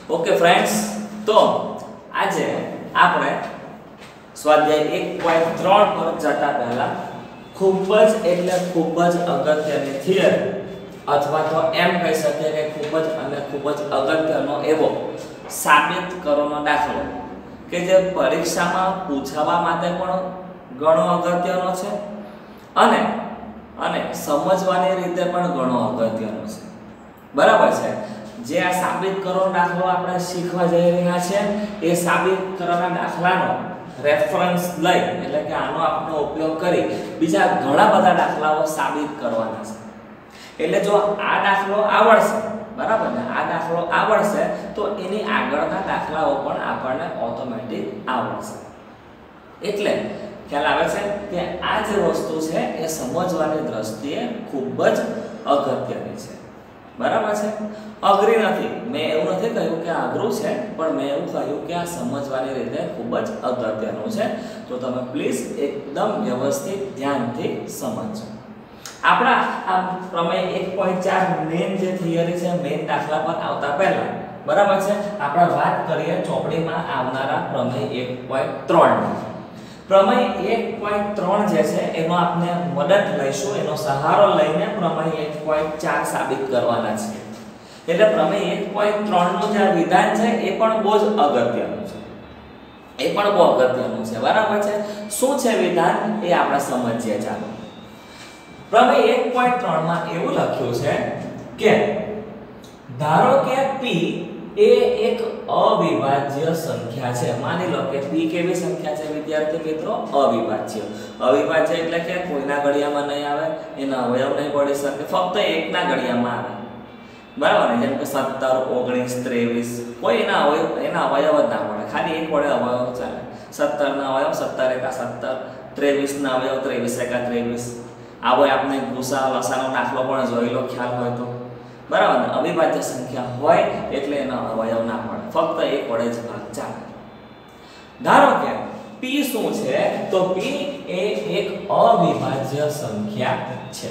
Okay friends, તો આજે આપણે સ્વાધ્યાય 1.3 પર જતા પહેલા ખૂબ જ અગત્યની થિયરી અથવા તો એમ કહી શકીએ કે ખૂબ જ અગત્યનો એવો સાબિત કરોનો દાખલો કે જે પરીક્ષામાં પૂછવા માટે પણ ઘણો અગત્યનો છે અને સમજવાની રીતે પણ ઘણો અગત્યનો છે. બરાબર છે. જે આ સાબિત કરોનો દાખલો આપણે શીખવા જઈ રહ્યા છે એ સાબિત કરોના દાખલાનો રેફરન્સ લઈ એટલે કે આનો આપણે ઉપયોગ કરી બીજા ઘણા બધા દાખલાઓ સાબિત કરવાના છે. એટલે જો આ દાખલો આવડશે, બરાબર ને, આ દાખલો આવડશે તો એની આગળના દાખલાઓ પણ આપણને ઓટોમેટિક આવડશે. એટલે ખ્યાલ આવે છે કે આ જે વસ્તુ છે એ સમજવાની દ્રષ્ટિએ ખૂબ જ અગત્યની છે. બરાબર છે. અઘરી નથી. મેં એવું નથી કહ્યું કે અઘરું છે, પણ મેં એવું કહ્યું કે આ સમજવાની રીતે ખૂબ જ અગત્યનું છે. તો તમે પ્લીઝ એકદમ વ્યવસ્થિત ધ્યાનથી સમજજો. આપણા આ પ્રમેય 1.4 મેઇન જે થિયરી છે, મેઇન દાખલા પર આવતા પહેલા, બરાબર છે, આપણે વાત કરીએ ચોપડીમાં આવનારા પ્રમેય 1.3 ની. પ્રમેય 1.3 જે છે એનો આપણે મદદ લઈશું, એનો સહારો લઈને પ્રમેય 1.4 સાબિત કરવાના છે. એટલે પ્રમેય 1.3 નું જે વિધાન છે એ પણ બહુ જ અગત્યનું છે. બરાબર છે. શું છે વિધાન એ આપણે સમજીએ. ચાલો. પ્રમેય 1.3 માં એવું લખ્યું છે કે ધારો કે p એ એક અવિભાજ્ય સંખ્યા છે. માની લો કે p કેવી સંખ્યા છે વિદ્યાર્થી મિત્રો? અવિભાજ્ય એટલે કે કોઈના ઘડિયામાં નહીં આવે, એના અવયવ નહીં પડી શકે, ફક્ત એકના ઘડિયામાં આવે. બરાબર ને? જેમ કે 17, 19, 23 કોઈ એના અવયવ જ ના પડે, ખાલી એક વડે અવયવ ચાલે. 17 ના અવયવ 17 એકા 17, 23 ના અવયવ 23 એકા 23. આવો આપણે ગુસા લસાનો દાખલો પણ જોઈ લો, ખ્યાલ હોય તો. બરાબર ને? અવિભાજ્ય સંખ્યા હોય એટલે એનો અવયવ ના પડે, ફક્ત એક વડે જ ભાગ ચાલે. ધારો કે p શું છે? તો p એ એક અવિભાજ્ય સંખ્યા છે.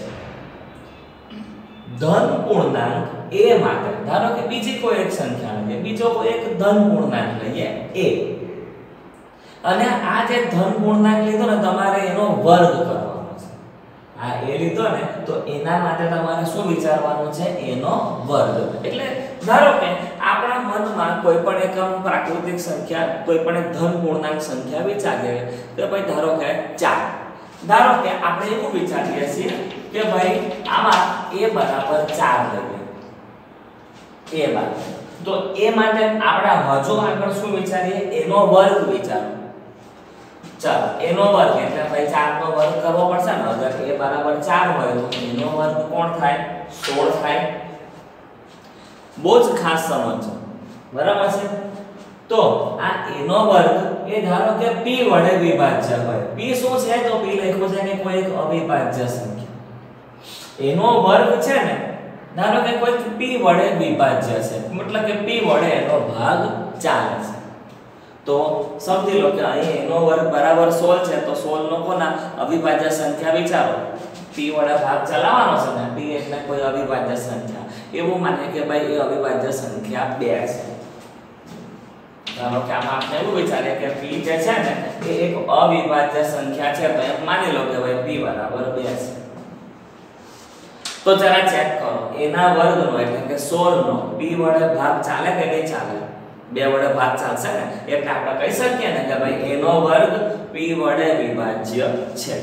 ધન પૂર્ણાંક a માટે ધારો કે બીજી કોઈ એક સંખ્યા લઈએ, બીજો કોઈ એક ધન પૂર્ણાંક લઈએ a, અને આ જે ધન પૂર્ણાંક લીધો ને તમારે એનો વર્ગ કરવાનો છે. આ a લીધો ને તો એના માટે તમારે શું વિચારવાનું છે? એનો વર્ગ. એટલે ધારો કે આપણા મનમાં કોઈ પણ એક પ્રાકૃતિક સંખ્યા, કોઈ પણ એક ધન પૂર્ણાંક સંખ્યા વિચારીએ તો ભાઈ ધારો કે 4. ધારો કે આપણે એવું વિચારીએ છીએ કે ભાઈ આમાં a બરાબર 4 લઈએ. તો a માટે આપણે હજુ આગળ શું વિચારીએ? એનો વર્ગ વિચારો. ચાલો, એનો વર્ગ એટલે ભાઈ 4 નો વર્ગ કરવો પડશે ને. અગર a બરાબર 4 હોય તો એનો વર્ગ કોણ થાય? 16 થાય. બહુ જ ખાસ સમજો. બરાબર છે. તો આ એનો વર્ગ એ ધારો કે p વડે વિભાજ્ય હોય. p શું છે? તો p લખ્યું છે કે કોઈ એક અવિભાજ્ય સંખ્યા. એનો વર્ગ છે ને, ધારો કે કોઈ p વડે વિભાજ્ય છે, મતલબ કે p વડે એનો ભાગ ચાલે છે. તો સમજી લો કે અહીં એનો વર્ગ બરાબર 16 છે, તો 16 નો કોના અવિભાજ્ય સંખ્યા વિચારો. p વડે ભાગ ચલાવવાનો છે ને, p એટલે કોઈ અવિભાજ્ય સંખ્યા. એવું માને કે ભાઈ એ અવિભાજ્ય સંખ્યા 2 છે. ધારો કે આમાં આપણે એવું વિચારીએ કે p જે છે ને એ એક અવિભાજ્ય સંખ્યા છે, તો એમ માની લો કે ભાઈ p બરાબર 2 છે. તો જરા ચેક કરો, એના વર્ગનો એટલે કે 16 નો p વડે ભાગ ચાલે કે નહીં ચાલે? 2 વડે ભાગ ચાલશે ને, એટલે આપણે કહી શકીએ ને કે ભાઈ એનો વર્ગ p વડે વિભાજ્ય છે.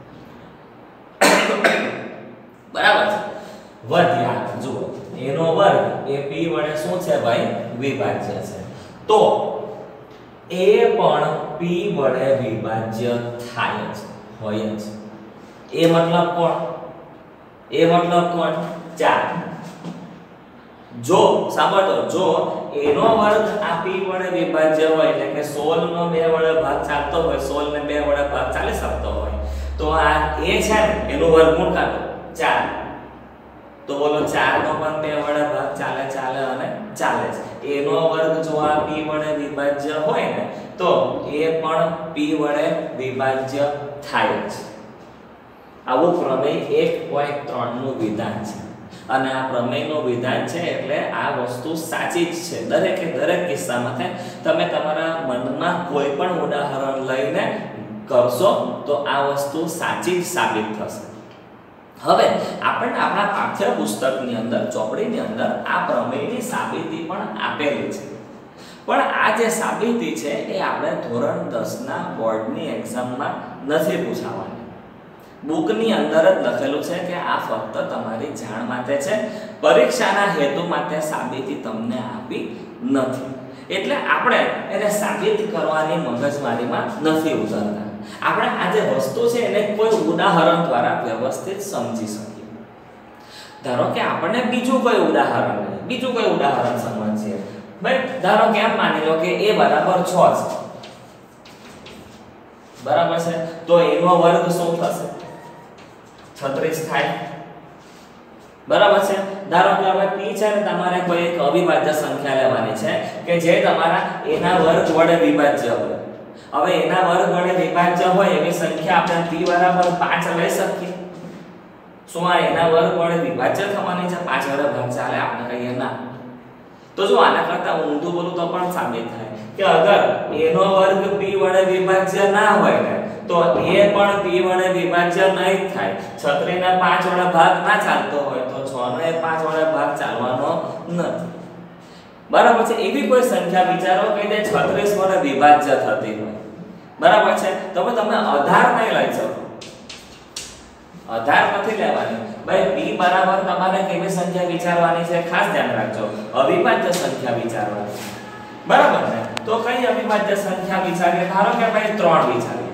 બરાબર છે. વધ્યા જુઓ, એનો વર્ગ એ p વડે શું છે ભાઈ? વિભાજ્ય છે. તો a પણ p વડે વિભાજ્ય થાય જ હોય જ. એ મતલબ કોણ? એ મતલબ કોણ? 4. જો સાંભળો, જો એનો વર્ગ આ p વડે વિભાજ્ય હોય એટલે કે 16 નો 2 વડે ભાગ ચાલતો હોય, 16 ને 2 વડે ભાગ ચાલી શકતો હોય, તો આ a છે ને એનું વર્ગમૂળ કાઢો 4. તો બોલો 4 નો પણ 2 વડે ભાગ ચાલે અને ચાલે છે. એનો વર્ગ જો આ p વડે વિભાજ્ય હોય ને તો એ પણ p વડે વિભાજ્ય થાય છે. આવું પ્રમેય 1.3 નું વિધાન છે. અને આ પ્રમેયનું વિધાન છે એટલે આ વસ્તુ સાચી જ છે. દરેકે દરેક કિસ્સામાં તમે તમારા મનમાં કોઈ પણ ઉદાહરણ લઈને કરશો તો આ વસ્તુ સાચી જ સાબિત થશે. હવે આપણને આપણા પાઠ્યપુસ્તકની અંદર ચોપડીની અંદર આ પ્રમેયની સાબિતી પણ આપેલી છે. પણ આ જે સાબિતી છે એ આપણે ધોરણ 10 ના બોર્ડની એક્ઝામમાં નથી પૂછાવાની. બુકની અંદર જ લખેલું છે કે આ ફક્ત તમારી જાણ માટે છે, પરીક્ષાના હેતુ માટે સાબિતી તમને આપી નથી. એટલે આપણે એને સાબિત કરવાની મગજમારીમાં નથી ઉતરતા. આપણે આ જે વસ્તુ છે એને કોઈ ઉદાહરણ દ્વારા વ્યવસ્થિત સમજી શકીએ. ધારો કે આપણને બીજું કોઈ ઉદાહરણ સમજીએ. ભાઈ ધારો કે આમ માની લો કે a બરાબર 6 છે, બરાબર છે, તો એનો વર્ગ શું થશે? 36 થાય, બરાબર છે. ધારો કે હવે p છે ને તમારે કોઈ એક અવિભાજ્ય સંખ્યા લેવાની છે કે જે તમારા એના વર્ગ વડે વિભાજ્ય હોય. હવે એના વર્ગ વડે વિભાજ્ય હોય એવી સંખ્યા આપણે p બરાબર 5 લઈ શકીએ. શું આ એના વર્ગ વડે વિભાજ્ય થવાની છે? 5 વડે ભાગ ચાલે? આપણે કહીએ ના. તો જો આના કરતા ઊંધું બોલું તો પણ સાબિત થાય કે અગર એનો વર્ગ p વડે વિભાજ્ય ના હોય ને તો a પણ p વડે વિભાજ્ય નહીં થાય. 36 ને 5 વડે ભાગ ના ચાલતો હોય તો 6 ને 5 વડે ભાગ ચાલવાનો નથી. બરાબર છે. એવી કોઈ સંખ્યા વિચારો કે જે 36 વડે વિભાજ્ય થતી હોય. બરાબર છે. તો તમે આધાર નહીં લઈ શકો. આધાર નથી લેવાની. ભાઈ p બરાબર તમારે કેવી સંખ્યા વિચારવાની છે? ખાસ ધ્યાન રાખજો, અવિભાજ્ય સંખ્યા વિચારવાની. બરાબર ને? તો કઈ અવિભાજ્ય સંખ્યા વિચારીએ? ધારો કે ભાઈ 3 વિચારીએ.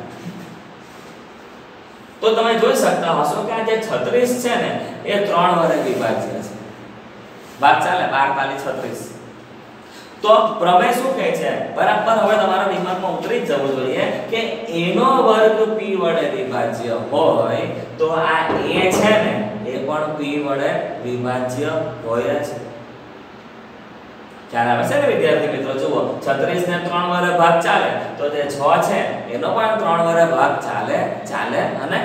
તો તમે જોઈ શકતા હશો કે આ જે 36 છે ને એ 3 વડે વિભાજ્ય છે. ભાગ ચાલે 12 36. તો પ્રમેય શું કહે છે? બરાબર હવે તમારા દિમાગમાં ઉતરી જ જવું જોઈએ કે એનો વર્ગ p વડે વિભાજ્ય હોય તો આ a છે ને એ પણ p વડે વિભાજ્ય હોય છે. ખ્યાલ આવે છે ને વિદ્યાર્થી મિત્રો? જુઓ 36 ને 3 વડે ભાગ ચાલે તો જે 6 છે એનો પણ 3 વડે ભાગ ચાલે અને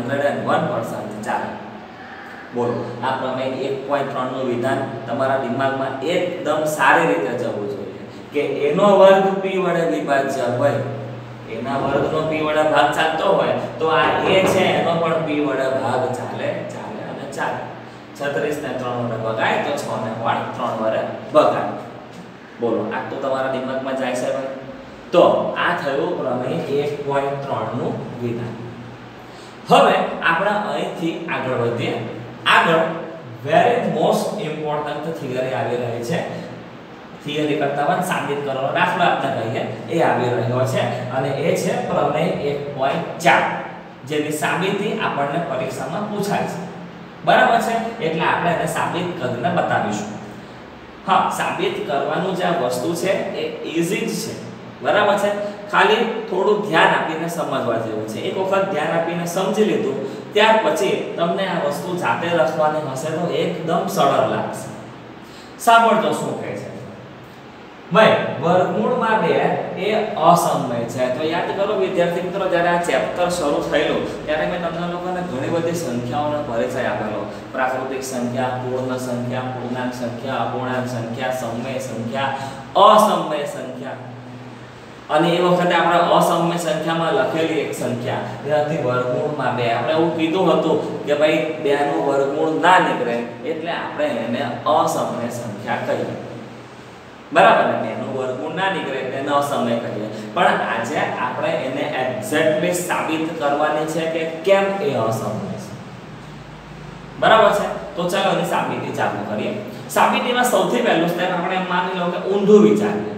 101% ચાલે. બોલો, આ પ્રમેય 1.3 નું વિધાન તમારા દિમાગમાં એકદમ સારી રીતે જવું જોઈએ કે એનો વર્ગ p વડે વિભાજ્ય હોય, એના વર્ગનો p વડે ભાગ ચાલતો હોય તો આ a છે એનો પણ p વડે ભાગ ચાલે અને ચાલે. 36 ને 3 વડે ભગાય તો 6 ને પણ 3 વડે ભગાય. બોલો, આ તો તમારા દિમાગમાં જાય છે ભાઈ? તો આ થયું પ્રમેય 1.3 નું વિધાન. હવે આપણે અહીંથી આગળ વધીએ. આગળ વેરી મોસ્ટ ઇમ્પોર્ટન્ટ થિયરી આવી રહી છે. થિયરી કરતા પણ સાબિત કરવાનો દાખલો આપણે કહીએ એ આવી રહ્યો છે અને એ છે પ્રમેય 1.4 જેની સાબિતી આપણને પરીક્ષામાં પૂછાય છે. બરાબર છે? એટલે આપણે એને સાબિત કરીને બતાવીશું. હા, સાબિત કરવાનું જે વસ્તુ છે એ ઈઝી જ છે. બરાબર છે? ખાલી થોડું ધ્યાન આપીને સમજવા જેવું છે. એક વખત ધ્યાન આપીને સમજી લીધું ત્યાર પછી તમને આ વસ્તુ જાતે લખવાની હશે તો એકદમ સરળ લાગશે. સાંભળજો શું કહે છે. ભાઈ વર્ગમૂળમાં 2 એ અસમય છે. તો યાદ કરો વિદ્યાર્થી મિત્રો, જ્યારે આ ચેપ્ટર શરૂ થયેલું ત્યારે મેં તમને લોકોને ઘણી બધી સંખ્યાઓનો પરિચય આપેલો. પ્રાકૃતિક સંખ્યા, પૂર્ણ સંખ્યા, પૂર્ણાંક સંખ્યા, અપૂર્ણાંક સંખ્યા, સમય સંખ્યા, અસમય સંખ્યા. અને એ વખતે આપણે અસમય સંખ્યામાં લખેલી એક સંખ્યા એ હતી વર્ગમૂળમાં 2. આપણે એવું કીધું હતું કે ભાઈ 2 નું વર્ગમૂળ ના નીકળે એટલે આપણે એને અસમય સંખ્યા કહીએ. બરાબર ને? 2 નું વર્ગમૂળ ના નીકળે એટલે એને અસમય કહીએ. પણ આજે આપણે એને એક્ઝેક્ટલી સાબિત કરવાની છે કે કેમ એ અસમય છે. બરાબર છે? તો ચાલો એની સાબિતી ચાલુ કરીએ. સાબિતીમાં સૌથી પહેલું સ્ટેપ આપણે માની લો કે ઊંધું વિચારીએ.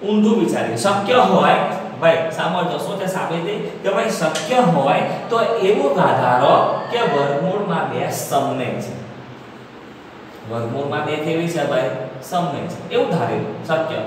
શક્ય હોય, ભાઈ સાંભળજો શું છે સાબિતી કે ભાઈ શક્ય હોય તો એવું ધારો કે વર્ગમૂળમાં 2 સમય છે. વર્ગમૂળમાં 2 કેવી છે ભાઈ? સમય છે. એવું ધારી લો, શક્ય.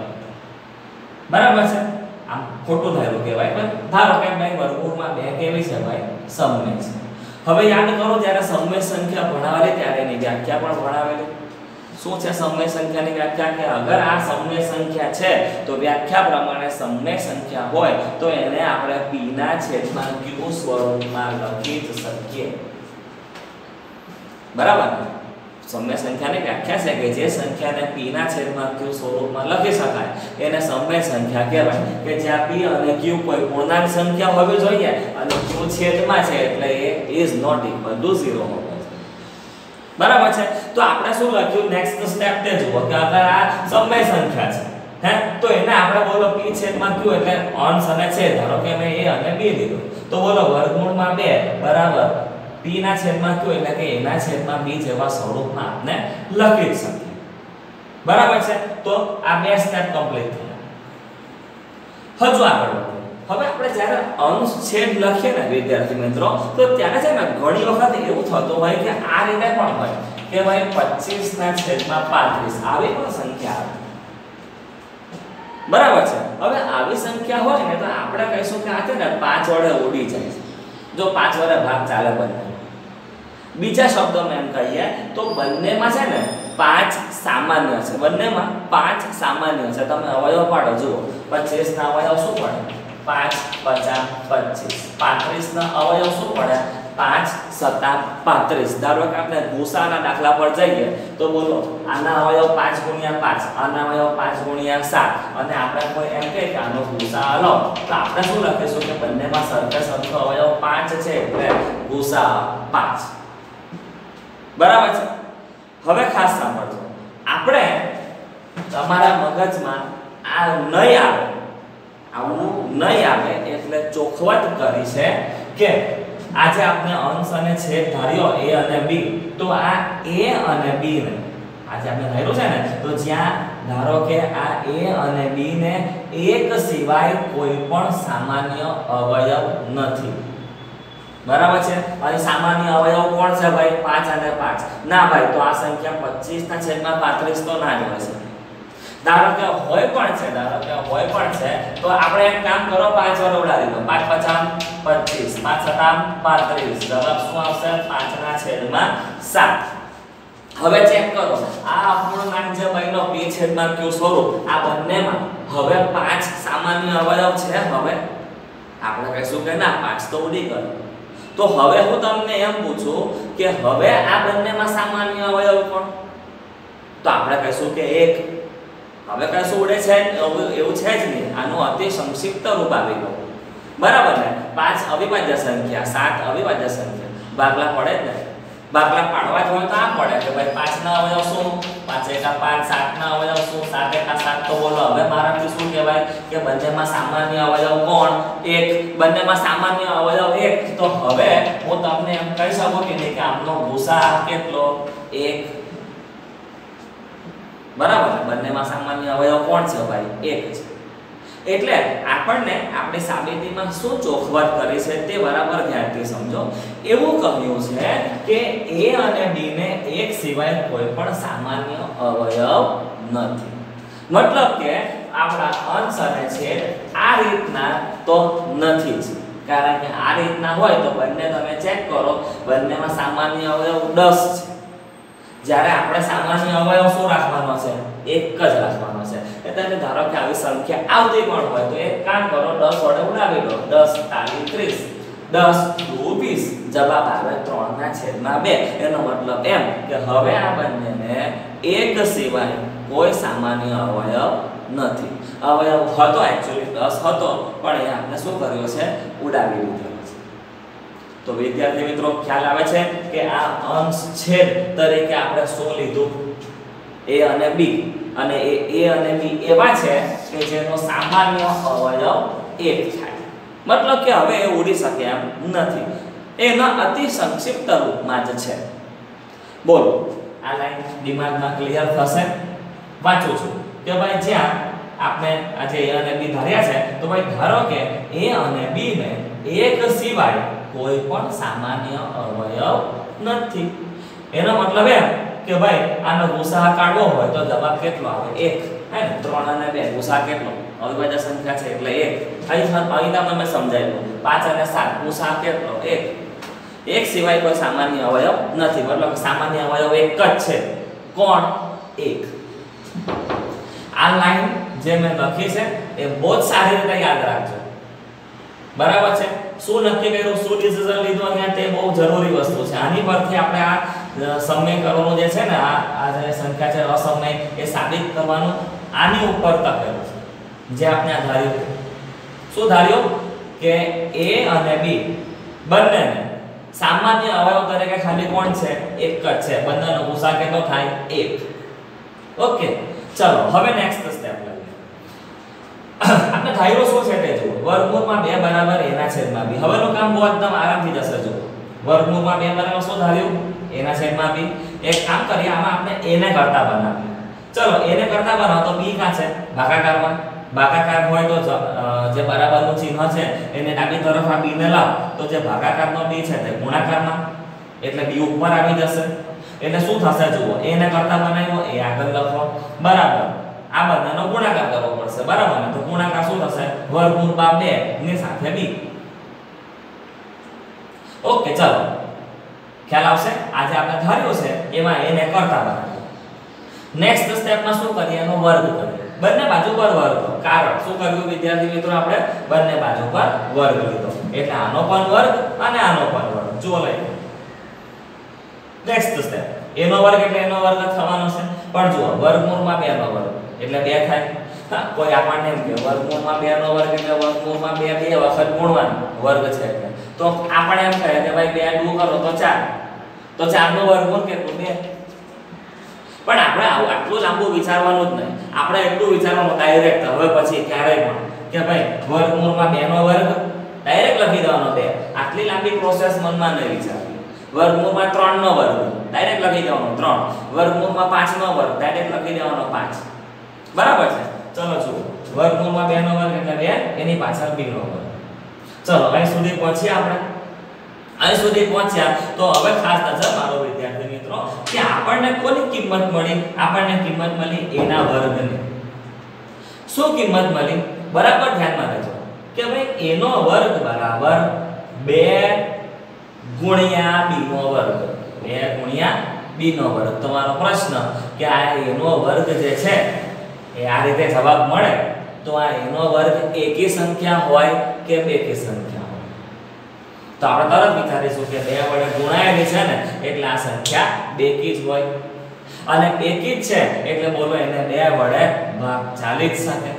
બરાબર છે? આમ ખોટું ધાર્યું કહેવાય પણ ધારો કે ભાઈ વર્ગમૂળમાં 2 કેવી છે ભાઈ? સમય છે. હવે યાદ કરો જ્યારે સમય સંખ્યા ભણાવેલી ત્યારે એની વ્યાખ્યા પણ ભણાવેલી. શું છે સમય સંખ્યાની વ્યાખ્યા? કે અગર આ સમય સંખ્યા છે તો વ્યાખ્યા પ્રમાણે સમય સંખ્યા હોય તો એને આપણે p ના છેદમાં q સ્વરૂપમાં લખી જ શકીએ. બરાબર? સમય સંખ્યાની વ્યાખ્યા છે કે જે સંખ્યાને p ના છેદમાં q સ્વરૂપમાં લખી શકાય એને સમય સંખ્યા કહેવાય કે જ્યાં p અને q કોઈ પૂર્ણાંક સંખ્યા હોવી જોઈએ અને q છેદમાં છે એટલે a is not equal to 0 હોવો જોઈએ. બરાબર છે. તો આપણે શું લખ્યું નેક્સ્ટ સ્ટેપ તે જુઓ કે અગર આ સમય સંખ્યા છે હે તો એને આપણે બોલો p છેદમાં q એટલે અંશ અને છેદ ધારો કે મેં a અને b લીધું તો બોલો વર્ગમૂળમાં 2 બરાબર p ના છેદમાં q એટલે કે a ના છેદમાં b જેવા સ્વરૂપમાં આપણે લખી શકીએ. બરાબર છે. તો આ બે સ્ટેપ કમ્પ્લીટ થયા. હજુ આગળ વધો. હવે આપણે જ્યારે અંશ છેદ લખીએ ને વિદ્યાર્થી મિત્રો તો ત્યારે છે ને ઘણી વખત એવું થતું હોય કે આ રીતે પણ હોય કે ભાઈ 25 ના છેદમાં 35 આવી પણ સંખ્યા આવે. બરાબર છે. હવે આવી સંખ્યા હોય ને તો આપણે કહીશું કે આ છે ને 5 વડે ઉડી જાય છે. જો 5 વડે ભાગ ચાલે બંને. બીજા શબ્દોમાં એમ કહીએ તો બંનેમાં છે ને 5 સામાન્ય છે. બંનેમાં 5 સામાન્ય છે. તમે અવયવ પાડો જુઓ 25 ના અવયવ શું પડે 5 50 25 35 ના અવયવ શું પડે 5 7 35. ધારો કે આપણે ભૂસાના દાખલા પર જઈએ તો બોલો આના અવયવ 5 ગુણ્યા 5 આના અવયવ 5 ગુણ્યા 7 અને આપણે કોઈ એમ કહે કે આનો ભૂસા લો તો આપણે શું લખીશું કે બંનેમાં સરખો અવયવ 5 છે એટલે ભૂસા 5. બરાબર છે. હવે ખાસ સાંભળજો આપણે તમારા મગજમાં આ નહીં આવે આવું નહીં આવે એટલે ચોખવટ કરી છે કે આજે આપણે અંશ અને છેદ ધાર્યો a અને b તો આ a અને b ને આજે આપણે ધાર્યું છે ને તો જ્યાં ધારો કે આ a અને b ને એક સિવાય કોઈ પણ સામાન્ય અવયવ નથી. બરાબર છે. અને સામાન્ય અવયવ કોણ છે ભાઈ 5 અને 5 ના ભાઈ તો આ સંખ્યા 25 ના છેદમાં 35 તો ના જ હોય છે. ધારો કે હોય પણ છે તો આપણે એક કામ કરો 5 વડે ઉડાડી દો 5 50 25 5 7 35 જવાબ શું આવશે 5 ના છેદમાં 7. હવે ચેક કરો આ અપૂર્ણાંક જે બન્યો p છેદમાં q સ્વરૂપ આ બંનેમાં હવે 5 સામાન્ય અવયવ છે. હવે આપણે કહીશું કે ના 5 તો ઉડી ગયો. તો હવે હું તમને એમ પૂછું કે હવે આ બંનેમાં સામાન્ય અવયવ કોણ તો આપણે કહીશું કે 1. હવે કશું ઉડે છે એવું છે જ નહીં. આનું અતિ સંક્ષિપ્ત રૂપ આવી ગયું. બરાબર ને 5 અવિભાજ્ય સંખ્યા 7 અવિભાજ્ય સંખ્યા ભાગલા પડે જ ને. ભાગલા પાડવા જ હોય તો આ પડે કે ભાઈ 5 ના અવયવ શું 5 એકા 5 7 ના અવયવ શું 7 એકા 7 તો બોલો હવે મારાથી શું કહેવાય કે બંનેમાં સામાન્ય અવયવ કોણ 1. બંનેમાં સામાન્ય અવયવ 1 તો હવે હું તમને એમ કહી શકું કે નહીં કે આમનો ભૂસા કેટલો 1. બરાબર. બંનેમાં સામાન્ય અવયવ કોણ છે ભાઈ 1 છે. એટલે આપણને આપણી સાબિતીમાં શું ચોખવટ કરી છે તે બરાબર ધ્યાનથી સમજો. એવું કહ્યું છે કે a અને b ને એક સિવાય કોઈ પણ સામાન્ય અવયવ નથી. મતલબ કે આપણા અંશ અને છેદ આ રીતના તો નથી જ. કારણ કે આ રીતના હોય તો બંને તમે ચેક કરો બંનેમાં સામાન્ય અવયવ 10 છે. જ્યારે આપણે સામાન્ય અવયવ શું રાખવાનો છે એક જ રાખવાનો છે. એટલે ધારો કે આવી સંખ્યા આવતી પણ હોય તો એક કામ કરો 10 વડે ઉડાવી દો 10 તાલી 30 10 2 20 જવાબ આવે 3 ના છેદમાં 2. એનો મતલબ એમ કે હવે આ બંનેને એક સિવાય કોઈ સામાન્ય અવયવ નથી. અવયવ હતો એક્ચ્યુઅલી 10 હતો પણ એ આપણે શું કર્યો છે ઉડાવી દીધો. તો વિદ્યાર્થી મિત્રો ખ્યાલ આવે છે કે આ અંશ છેદ તરીકે આપણે શું લીધું a અને b અને એ a અને b એવા છે કે જેનો સામાન્ય અવયવ 1 થાય. મતલબ કે હવે એ ઉડી શકે એમ નથી. એના અતિ સંક્ષિપ્ત રૂપમાં જ છે. બોલો આ લાઈન દિમાગમાં ક્લિયર થશે. વાંચું છું કે ભાઈ જ્યાં આપણે આજે a અને b ધાર્યા છે તો ભાઈ ધારો કે a અને b ને એક સિવાય કોઈ પણ સામાન્ય અવયવ નથી. એનો મતલબ એમ કે ભાઈ આનો ભૂસા કાઢવો હોય તો જવાબ કેટલો આવે 1. હે ને 3 અને 2 ભૂસા કેટલો અવિભાજ્ય સંખ્યા છે એટલે 1. અહીં તમને સમજાવ્યું 5 અને 7 ભૂસા કેટલો 1. એક સિવાય કોઈ સામાન્ય અવયવ નથી. મતલબ સામાન્ય અવયવ એક જ છે. કોણ 1. આ લાઈન જે મેં લખી છે એ બહુ સારી રીતે યાદ રાખજો. બરાબર છે. શું નક્કી કર્યું શું ડિસિઝન લીધું અહીંયા તે બહુ જરૂરી વસ્તુ છે. આની પરથી આપણે આ સમીકરણો જે છે ને આ જે સંખ્યા છે અસમય એ સાબિત કરવાનું આની ઉપર તકેલું છે જે આપણે આ ધાર્યું શું ધાર્યું કે a અને b બંનેને સામાન્ય અવયવ તરીકે ખાલી કોણ છે એક જ છે બંનેનો ગુસા કેટલો થાય 1 ઓકે ચલો હવે નેક્સ્ટ સ્ટેપ લઈએ આપણે ધાર્યું શું છે તે જુઓ વર્ગમૂળમાં 2 બરાબર a ના છેદમાં b હવેનું કામ બહુ એકદમ આરામથી જશે જુઓ વર્ગમૂળમાં 2 બરાબર શું ધાર્યું a ના છેદમાં b એક કામ કરીએ આમાં આપણે a ને કરતા બનાવીએ ચલો a ને કરતા બનાવો તો b કા છે ભાગાકારમાં ભાગાકાર હોય તો જે બરાબરનું ચિહ્ન છે એને ડાબી તરફ આ b ને લાવ તો જે ભાગાકારનો b છે તે ગુણાકારમાં એટલે b ઉપર આવી જશે એટલે શું થશે જુઓ a ને કરતા બનાવ્યો a આગળ લખો બરાબર આ બંનેનો ગુણાકાર કરવો પડશે બરાબર ને તો ગુણાકાર શું થશે વર્ગમૂળમાં 2 ની સાથે b ઓકે ચલો ખ્યાલ આવશે આજે આપણે ધાર્યું છે એમાં a ને કરતા બનાવ્યો નેક્સ્ટ સ્ટેપમાં શું કરીએ એનો વર્ગ કરીએ બંને બાજુ પર વર્ગ કારણ શું કર્યું વિદ્યાર્થી મિત્રો આપણે બંને બાજુ પર વર્ગ લીધો એટલે આનો પણ વર્ગ અને આનો પણ વર્ગ જો લઈ નેક્સ્ટ સ્ટેપ એનો વર્ગ એટલે એનો વર્ગ થવાનો છે પણ જુઓ વર્ગમૂળમાં 2 નો વર્ગ એટલે 2 થાય કોઈ આપણને એમ કે વર્ગમૂળમાં 2 નો વર્ગ એટલે વર્ગમૂળમાં 2 વખત ગુણવાનો વર્ગ છે એટલે તો આપણે એમ કહે કે ભાઈ 2 કરો તો 4 તો 4 નો વર્ગમૂળ કેટલું 2 પણ આપણે આટલું લાંબુ વિચારવાનું જ નહીં આપણે એટલું વિચારવાનું ડાયરેક્ટ હવે પછી ક્યારેય પણ કે ભાઈ વર્ગમૂળમાં 2 નો વર્ગ ડાયરેક્ટ લખી દેવાનો 2 આટલી લાંબી પ્રોસેસ મનમાં નહીં વિચારવી વર્ગમૂળમાં 3 નો વર્ગ ડાયરેક્ટ લખી દેવાનો 3 વર્ગમૂળમાં 5 નો વર્ગ ડાયરેક્ટ લખી દેવાનો 5 બરાબર છે ચલો જુઓ વર્ગમૂળમાં 2 નો વર્ગ એટલે 2 એની પાછળ b નો વર્ગ ચલો અહીં સુધી પહોંચ્યા આપણે અહીં સુધી પહોંચ્યા તો હવે ખાસ નજર મારો વિદ્યાર્થી મિત્રો કે આપણને કોની કિંમત મળી આપણને કિંમત મળી a ના વર્ગની શું કિંમત મળી બરાબર ધ્યાનમાં રાખજો કે ભાઈ a નો વર્ગ બરાબર 2 ગુણ્યા b નો વર્ગ 2 ગુણ્યા b નો વર્ગ તમારો પ્રશ્ન કે આ a નો વર્ગ જે છે એ આ રીતે જવાબ મળે તો આ a નો વર્ગ એકી સંખ્યા હોય કે બેકી સંખ્યા તો આપણે તરત વિચારીશું કે 2 વડે ગુણાયેલી છે ને એટલે આ સંખ્યા બેકી જ હોય અને બેકી જ છે એટલે બોલો એને 2 વડે ભાગ ચાલી જ શકે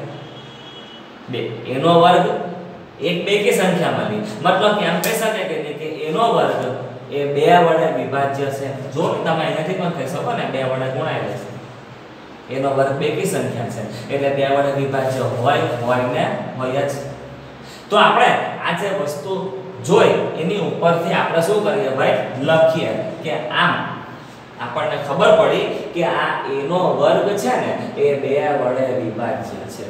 2 એનો વર્ગ એક બેકી સંખ્યા મળી મતલબ કે એમ કહી શકે કે એનો વર્ગ એ 2 વડે વિભાજ્ય છે જો તમે અહીંયાથી પણ કહી શકો ને 2 વડે ગુણાયેલો છે એનો વર્ગ બેકી સંખ્યા છે એટલે 2 વડે વિભાજ્ય હોય ને હોય જ તો આપણે આ જે વસ્તુ જોઈ એની ઉપરથી આપણે શું કરીએ ભાઈ લખીએ કે આમ આપણને ખબર પડી કે આ a નો વર્ગ છે ને એ 2 વડે વિભાજ્ય છે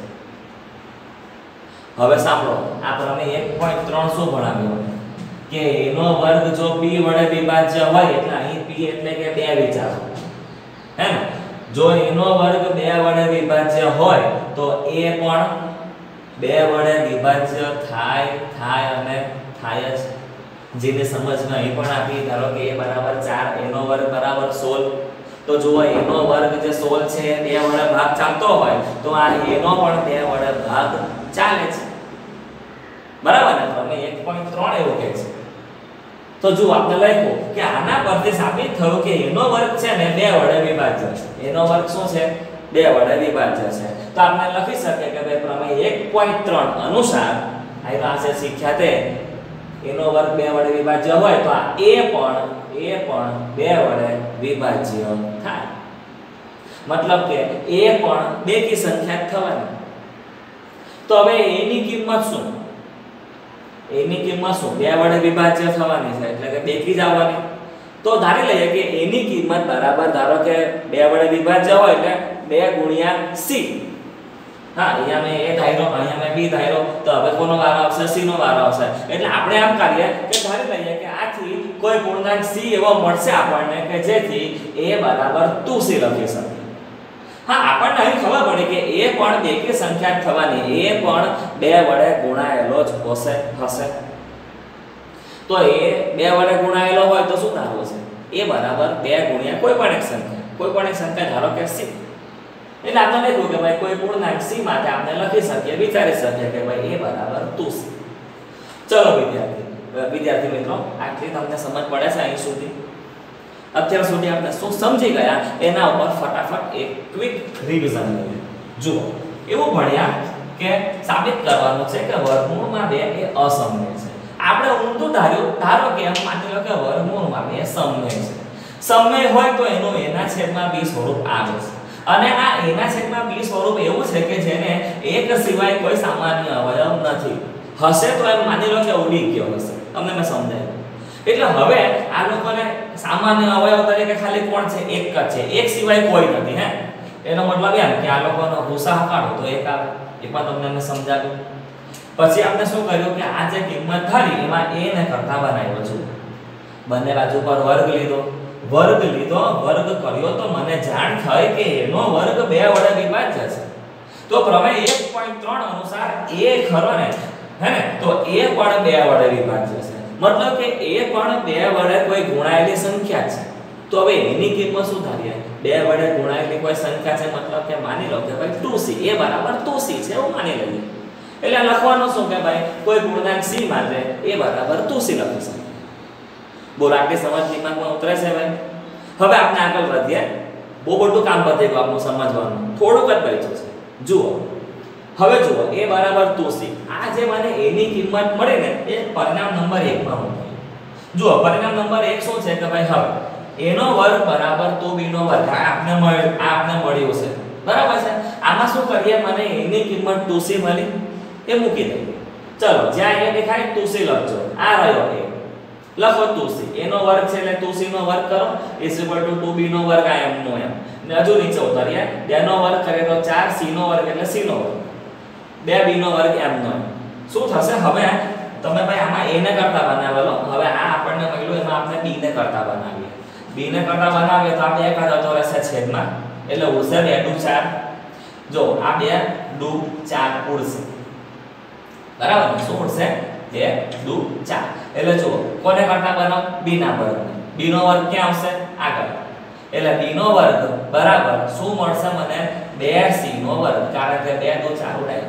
હવે સાંભળો આ પ્રમેય 1.3 શું ભણાવ્યો કે a નો વર્ગ જો p વડે વિભાજ્ય હોય એટલે અહીં p એટલે કે 2 વિચારો હે ને જો a નો વર્ગ 2 વડે વિભાજ્ય હોય તો a પણ 2 વડે વિભાજ્ય થાય અને થાય જ જેને સમજમાં અહીં પણ આપી ધારો કે a બરાબર 4 a નો વર્ગ બરાબર 16 તો જુઓ a નો વર્ગ જે 16 છે 2 વડે ભાગ ચાલતો હોય તો આ a નો પણ 2 વડે ભાગ ચાલે છે બરાબર ને તમે 1.3 એવું કહે છે તો જો આપણે લખ્યું કે આના પરથી સાબિત થયું કે a નો વર્ગ છે ને 2 વડે વિભાજ્ય છે a નો વર્ગ શું છે 2 વડે વિભાજ્ય છે તો આપણે લખી શકીએ કે ભાઈ પ્રમેય 1.3 અનુસાર આ જે શીખ્યા તે એનો વર્ગ 2 વડે વિભાજ્ય હોય તો આ a પણ 2 વડે વિભાજ્ય થાય મતલબ કે a પણ બેકી સંખ્યા થવાની તો હવે a ની કિંમત શું a ની કિંમત શું 2 વડે વિભાજ્ય થવાની છે એટલે કે બેકી જ આવવાની તો ધારી લઈએ કે a ની કિંમત બરાબર ધારો કે 2 વડે વિભાજ્ય હોય એટલે 2 ગુણ્યા c હા અહીંયા મેં a ધાર્યો અહીંયા મેં b ધાર્યો તો હવે કોનો વારો આવશે c નો વારો આવશે એટલે આપણે એમ કરીએ કે ધારી લઈએ કે આથી કોઈ પૂર્ણાંક c એવો મળશે આપણને કે જેથી a બરાબર 2c લખી શકીએ હા આપણને અહીં ખબર પડી કે a પણ બેકી સંખ્યા થવાની a પણ 2 વડે ગુણાયેલો જ હશે તો a 2 વડે ગુણાયેલો હોય તો શું ધારવું છે a બરાબર 2 ગુણ્યા કોઈ પણ એક સંખ્યા ધારો કે c એટલે આપણે લખ્યું કે ભાઈ કોઈ પૂર્ણાંક c માટે આપણે લખી શકીએ વિચારી શકીએ કે ભાઈ a બરાબર 2c ચલો વિદ્યાર્થી મિત્રો આટલી તમને સમજ પડે છે અહીં સુધી અત્યાર સુધી આપણે શું સમજી ગયા એના ઉપર ફટાફટ એક ક્વિક રિવિઝન લઈએ. જુઓ, એવું ભણ્યા કે સાબિત કરવાનું છે કે વર્ગમૂળમાં 2 એ અસમય છે. આપણે ઊંધું ધારો કે એમ માની લો કે વર્ગમૂળમાં 2 સમય છે. સમય હોય તો એનું એના છેદમાં b સ્વરૂપ આવે છે. અને આ એના છેદમાં b સ્વરૂપ એવું છે કે જેને એક સિવાય કોઈ સામાન્ય અવયવ નથી. હશે તો એમ માની લો કે ઉડી ગયો હશે. તમને મેં સમજાવ્યું. એટલે હવે આ લોકોને સામાન્ય અવયવ તરીકે ખાલી કોણ છે? એક જ છે. એક સિવાય કોઈ નથી. હે, એનો મતલબ એમ કે આ લોકોનો ભૂસા કાઢો તો એક આવે. એ પણ તમને મેં સમજાવ્યું. પછી આપણે શું કર્યું કે આ જે કિંમત ધારી એમાં a ને કરતા બનાવ્યો છું. બંને બાજુ પર વર્ગ લીધો, વર્ગ કર્યો તો મને જાણ થઈ કે એનો વર્ગ 2 વડે વિભાજ્ય છે. તો પ્રમેય 1.3 અનુસાર a ખરો ને, હે ને, તો a પણ 2 વડે વિભાજ્ય છે. મતલબ કે a પણ 2 વડે કોઈ ગુણાયેલી સંખ્યા છે. તો હવે એની કિંમત શું ધારીએ? 2 વડે ગુણાયેલી કોઈ સંખ્યા છે, મતલબ કે માની લો કે ભાઈ 2c, a બરાબર 2c છે એવું માની લઈએ. એટલે લખવાનું શું કે ભાઈ કોઈ પૂર્ણાંક c માટે a બરાબર 2c લખી શકીએ. બોલ, આટલી સમજ દિમાગમાં ઉતરે છે ભાઈ? હવે આપણે આગળ વધીએ. બહુ મોટું કામ પતી ગયું આપણું સમજવાનું, થોડુંક જ બચ્યું છે. જુઓ, હવે જુઓ, a બરાબર 2c. આ જે મને a ની કિંમત મળી ને એ પરિણામ નંબર 1 માં મૂકીએ. જુઓ, પરિણામ નંબર 1 શું છે કે ભાઈ હવે a નો વર્ગ બરાબર 2b નો વર્ગ. આ આપણે મળ્યું છે, બરાબર છે. આમાં શું કરીએ? મને a ની કિંમત 2c મળી, એ મૂકી દઈએ. ચલો, જ્યાં a દેખાય 2c લખજો. આ રહ્યો a, લખો 2c. a નો વર્ગ છે એટલે 2c નો વર્ગ કરો = 2b નો વર્ગ. આ એમ નો એમ. ને હજુ નીચે ઉતરીએ. 2 નો વર્ગ કરે તો 4, c નો વર્ગ એટલે c નો વર્ગ, 2b નો વર્ગ એમ નો એમ. શું થશે? હવે તમે ભાઈ આમાં a ને કરતા બનાવેલો. હવે આ આપણને મળ્યું એમાં આપણે b ને કરતા બનાવીએ. b ને કરતા બનાવીએ તો આ 2 કાઢો તો રહેશે છેદમાં, એટલે ઉડશે 2 દુ 4. જો આ 2 દુ 4 ઉડશે, બરાબર ને? શું ઉડશે? 2 દુ 4. એટલે જુઓ, કોને કરતા બનાવ? b ના વર્ગ. b નો વર્ગ ક્યાં આવશે? આગળ. એટલે b નો વર્ગ બરાબર શું મળશે મને? 2c નો વર્ગ, કારણ કે 2 દુ 4 ઉડાય.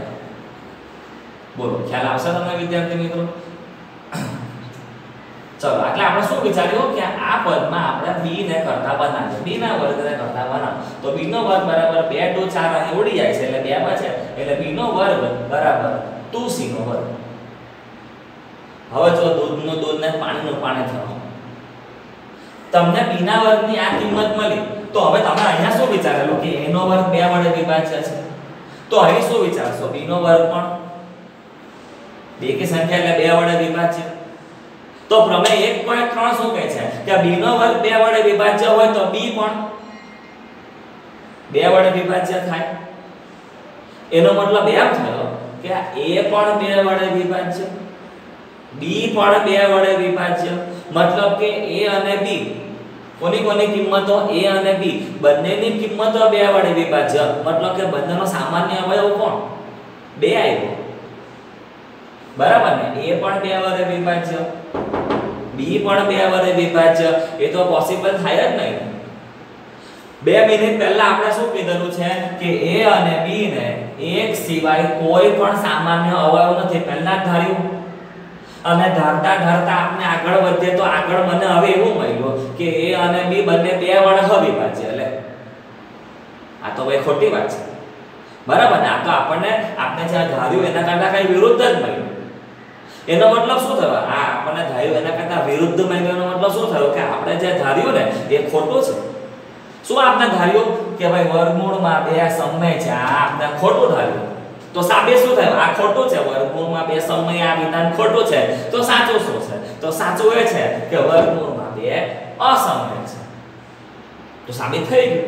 બોલો, ખ્યાલ આવશે તમને વિદ્યાર્થી મિત્રો? ચલો, એટલે આપણે શું વિચાર્યું કે આ પદમાં આપણે b ને કરતા બનાવીએ. b ના વર્ગને કરતા બનાવો તો b નો વર્ગ બરાબર 2 દુ 4 અહીં ઉડી જાય છે એટલે 2 બચે. એટલે b નો વર્ગ બરાબર 2c નો વર્ગ. હવે જો દૂધનું દૂધ ને પાણીનું પાણી થયું. તમને b ના વર્ગની આ કિંમત મળી. તો હવે તમે અહીંયા શું વિચારેલું કે a નો વર્ગ 2 વડે વિભાજ્ય છે. તો અહીં શું વિચારશો? b નો વર્ગ પણ 2 की संख्या એટલે 2 વડે વિભાજ્ય. તો પ્રમેય 1.3 શું કહે છે કે b નો વર્ગ 2 વડે વિભાજ્ય હોય તો b પણ 2 વડે વિભાજ્ય થાય. એનો મતલબ એમ થયો કે a પણ 2 વડે વિભાજ્ય, b પણ 2 વડે વિભાજ્ય. મતલબ કે a અને b કોની કિંમતો? a અને b બંનેની કિંમતો 2 વડે વિભાજ્ય. મતલબ કે બંનેનો સામાન્ય અવયવ કોણ? 2 આવ્યો, બરાબર ને? a પણ 2 વડે વિભાજ્ય, b પણ 2 વડે વિભાજ્ય. એ તો પોસિબલ થાય જ નહીં. 2 મિનિટ પહેલા આપણે શું કીધેલું છે કે a અને b ને એક સિવાય કોઈ પણ સામાન્ય અવયવ નથી, પહેલા જ ધાર્યું. અને ધારતા આપણે આગળ વધીએ તો આગળ મને હવે એવું મળ્યું કે a અને b બંને 2 વડે વિભાજ્ય. એટલે આ તો ભાઈ ખોટી વાત છે, બરાબર ને? આ તો આપણે જે ધાર્યું એના કરતા કઈ વિરુદ્ધ જ મળ્યું. એનો મતલબ શું થયો? આ આપણને ધાર્યું એના કરતા વિરુદ્ધ મળ્યું. એનો મતલબ શું થયો કે આપણે જે ધાર્યું ને એ ખોટું છે. શું આપણે ધાર્યું કે ભાઈ વર્ગમૂળમાં 2 સમય છે? આ આપણે ખોટું ધાર્યું. તો સાબિત શું થયું? આ ખોટું છે. વર્ગમૂળમાં 2 સમય આ વિધાન ખોટું છે. તો સાચું શું છે? તો સાચું એ છે કે વર્ગમૂળમાં 2 અસમય છે. તો સાબિત થઈ ગયું,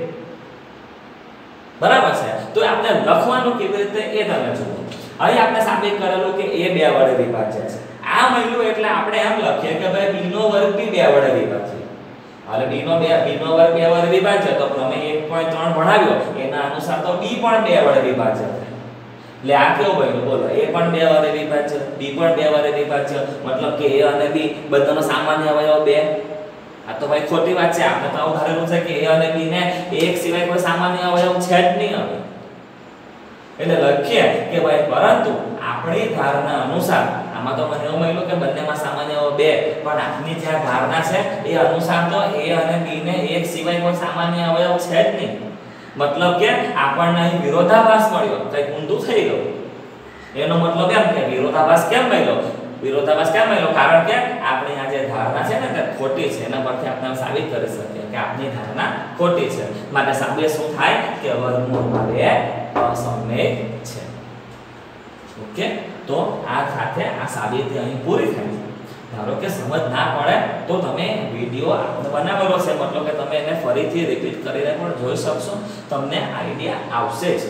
બરાબર છે? તો આપણે લખવાનું કેવી રીતે એ તમે જુઓ. અહીં આપણે સાબિત કરેલું કે a 2 વડે વિભાજ્ય છે. આ મળ્યું એટલે આપણે એમ લખીએ કે ભાઈ b નો વર્ગ બી 2 વડે વિભાજ્ય. એટલે b નો વર્ગ 2 વડે વિભાજ્ય. તો પ્રમેય 1.3 ભણાવ્યો એના અનુસાર તો b પણ 2 વડે વિભાજ્ય થાય. એટલે આ કેવું બન્યું? બોલો, a પણ 2 વડે વિભાજ્ય, b પણ 2 વડે વિભાજ્ય. મતલબ કે a અને b બંનેનો સામાન્ય અવયવ 2. આ તો ભાઈ ખોટી વાત છે. આપણે તો આવું ધારેલું છે કે a અને b ને એક સિવાય કોઈ સામાન્ય અવયવ છે જ નહીં. હવે એટલે લખીએ કે ભાઈ પરંતુ આપણી ધારણા અનુસાર આમાં તો મને એવું મળ્યું કે બંનેમાં સામાન્ય 2, પણ આપની જે ધારણા છે એ અનુસાર તો a અને b ને એક સિવાય કોઈ સામાન્ય અવયવ છે જ નહીં. મતલબ કે આપણને અહીં વિરોધાભાસ મળ્યો, કંઈક ઊંધું થઈ ગયું. એનો મતલબ એમ કે વિરોધાભાસ કેમ મળ્યો? વિરોધાભાસ કેમ મળ્યો? કારણ કે આપણી આ જે ધારણા છે ને તે ખોટી છે. એના પરથી આપણે સાબિત કરી શકીએ કે આપણી ધારણા ખોટી છે. માટે સાબિત શું થાય કે વર્ગમૂળમાં 2 અસમમેય છે. ઓકે, તો આ સાથે આ સાબિતી અહીં પૂરી થાય છે. ધારો કે સમજ ના પડે તો તમે વિડિયો આપણે બનાવેલો છે, મતલબ કે તમે એને ફરીથી રિપીટ કરીને પણ જોઈ શકશો, તમને આઈડિયા આવશે જ.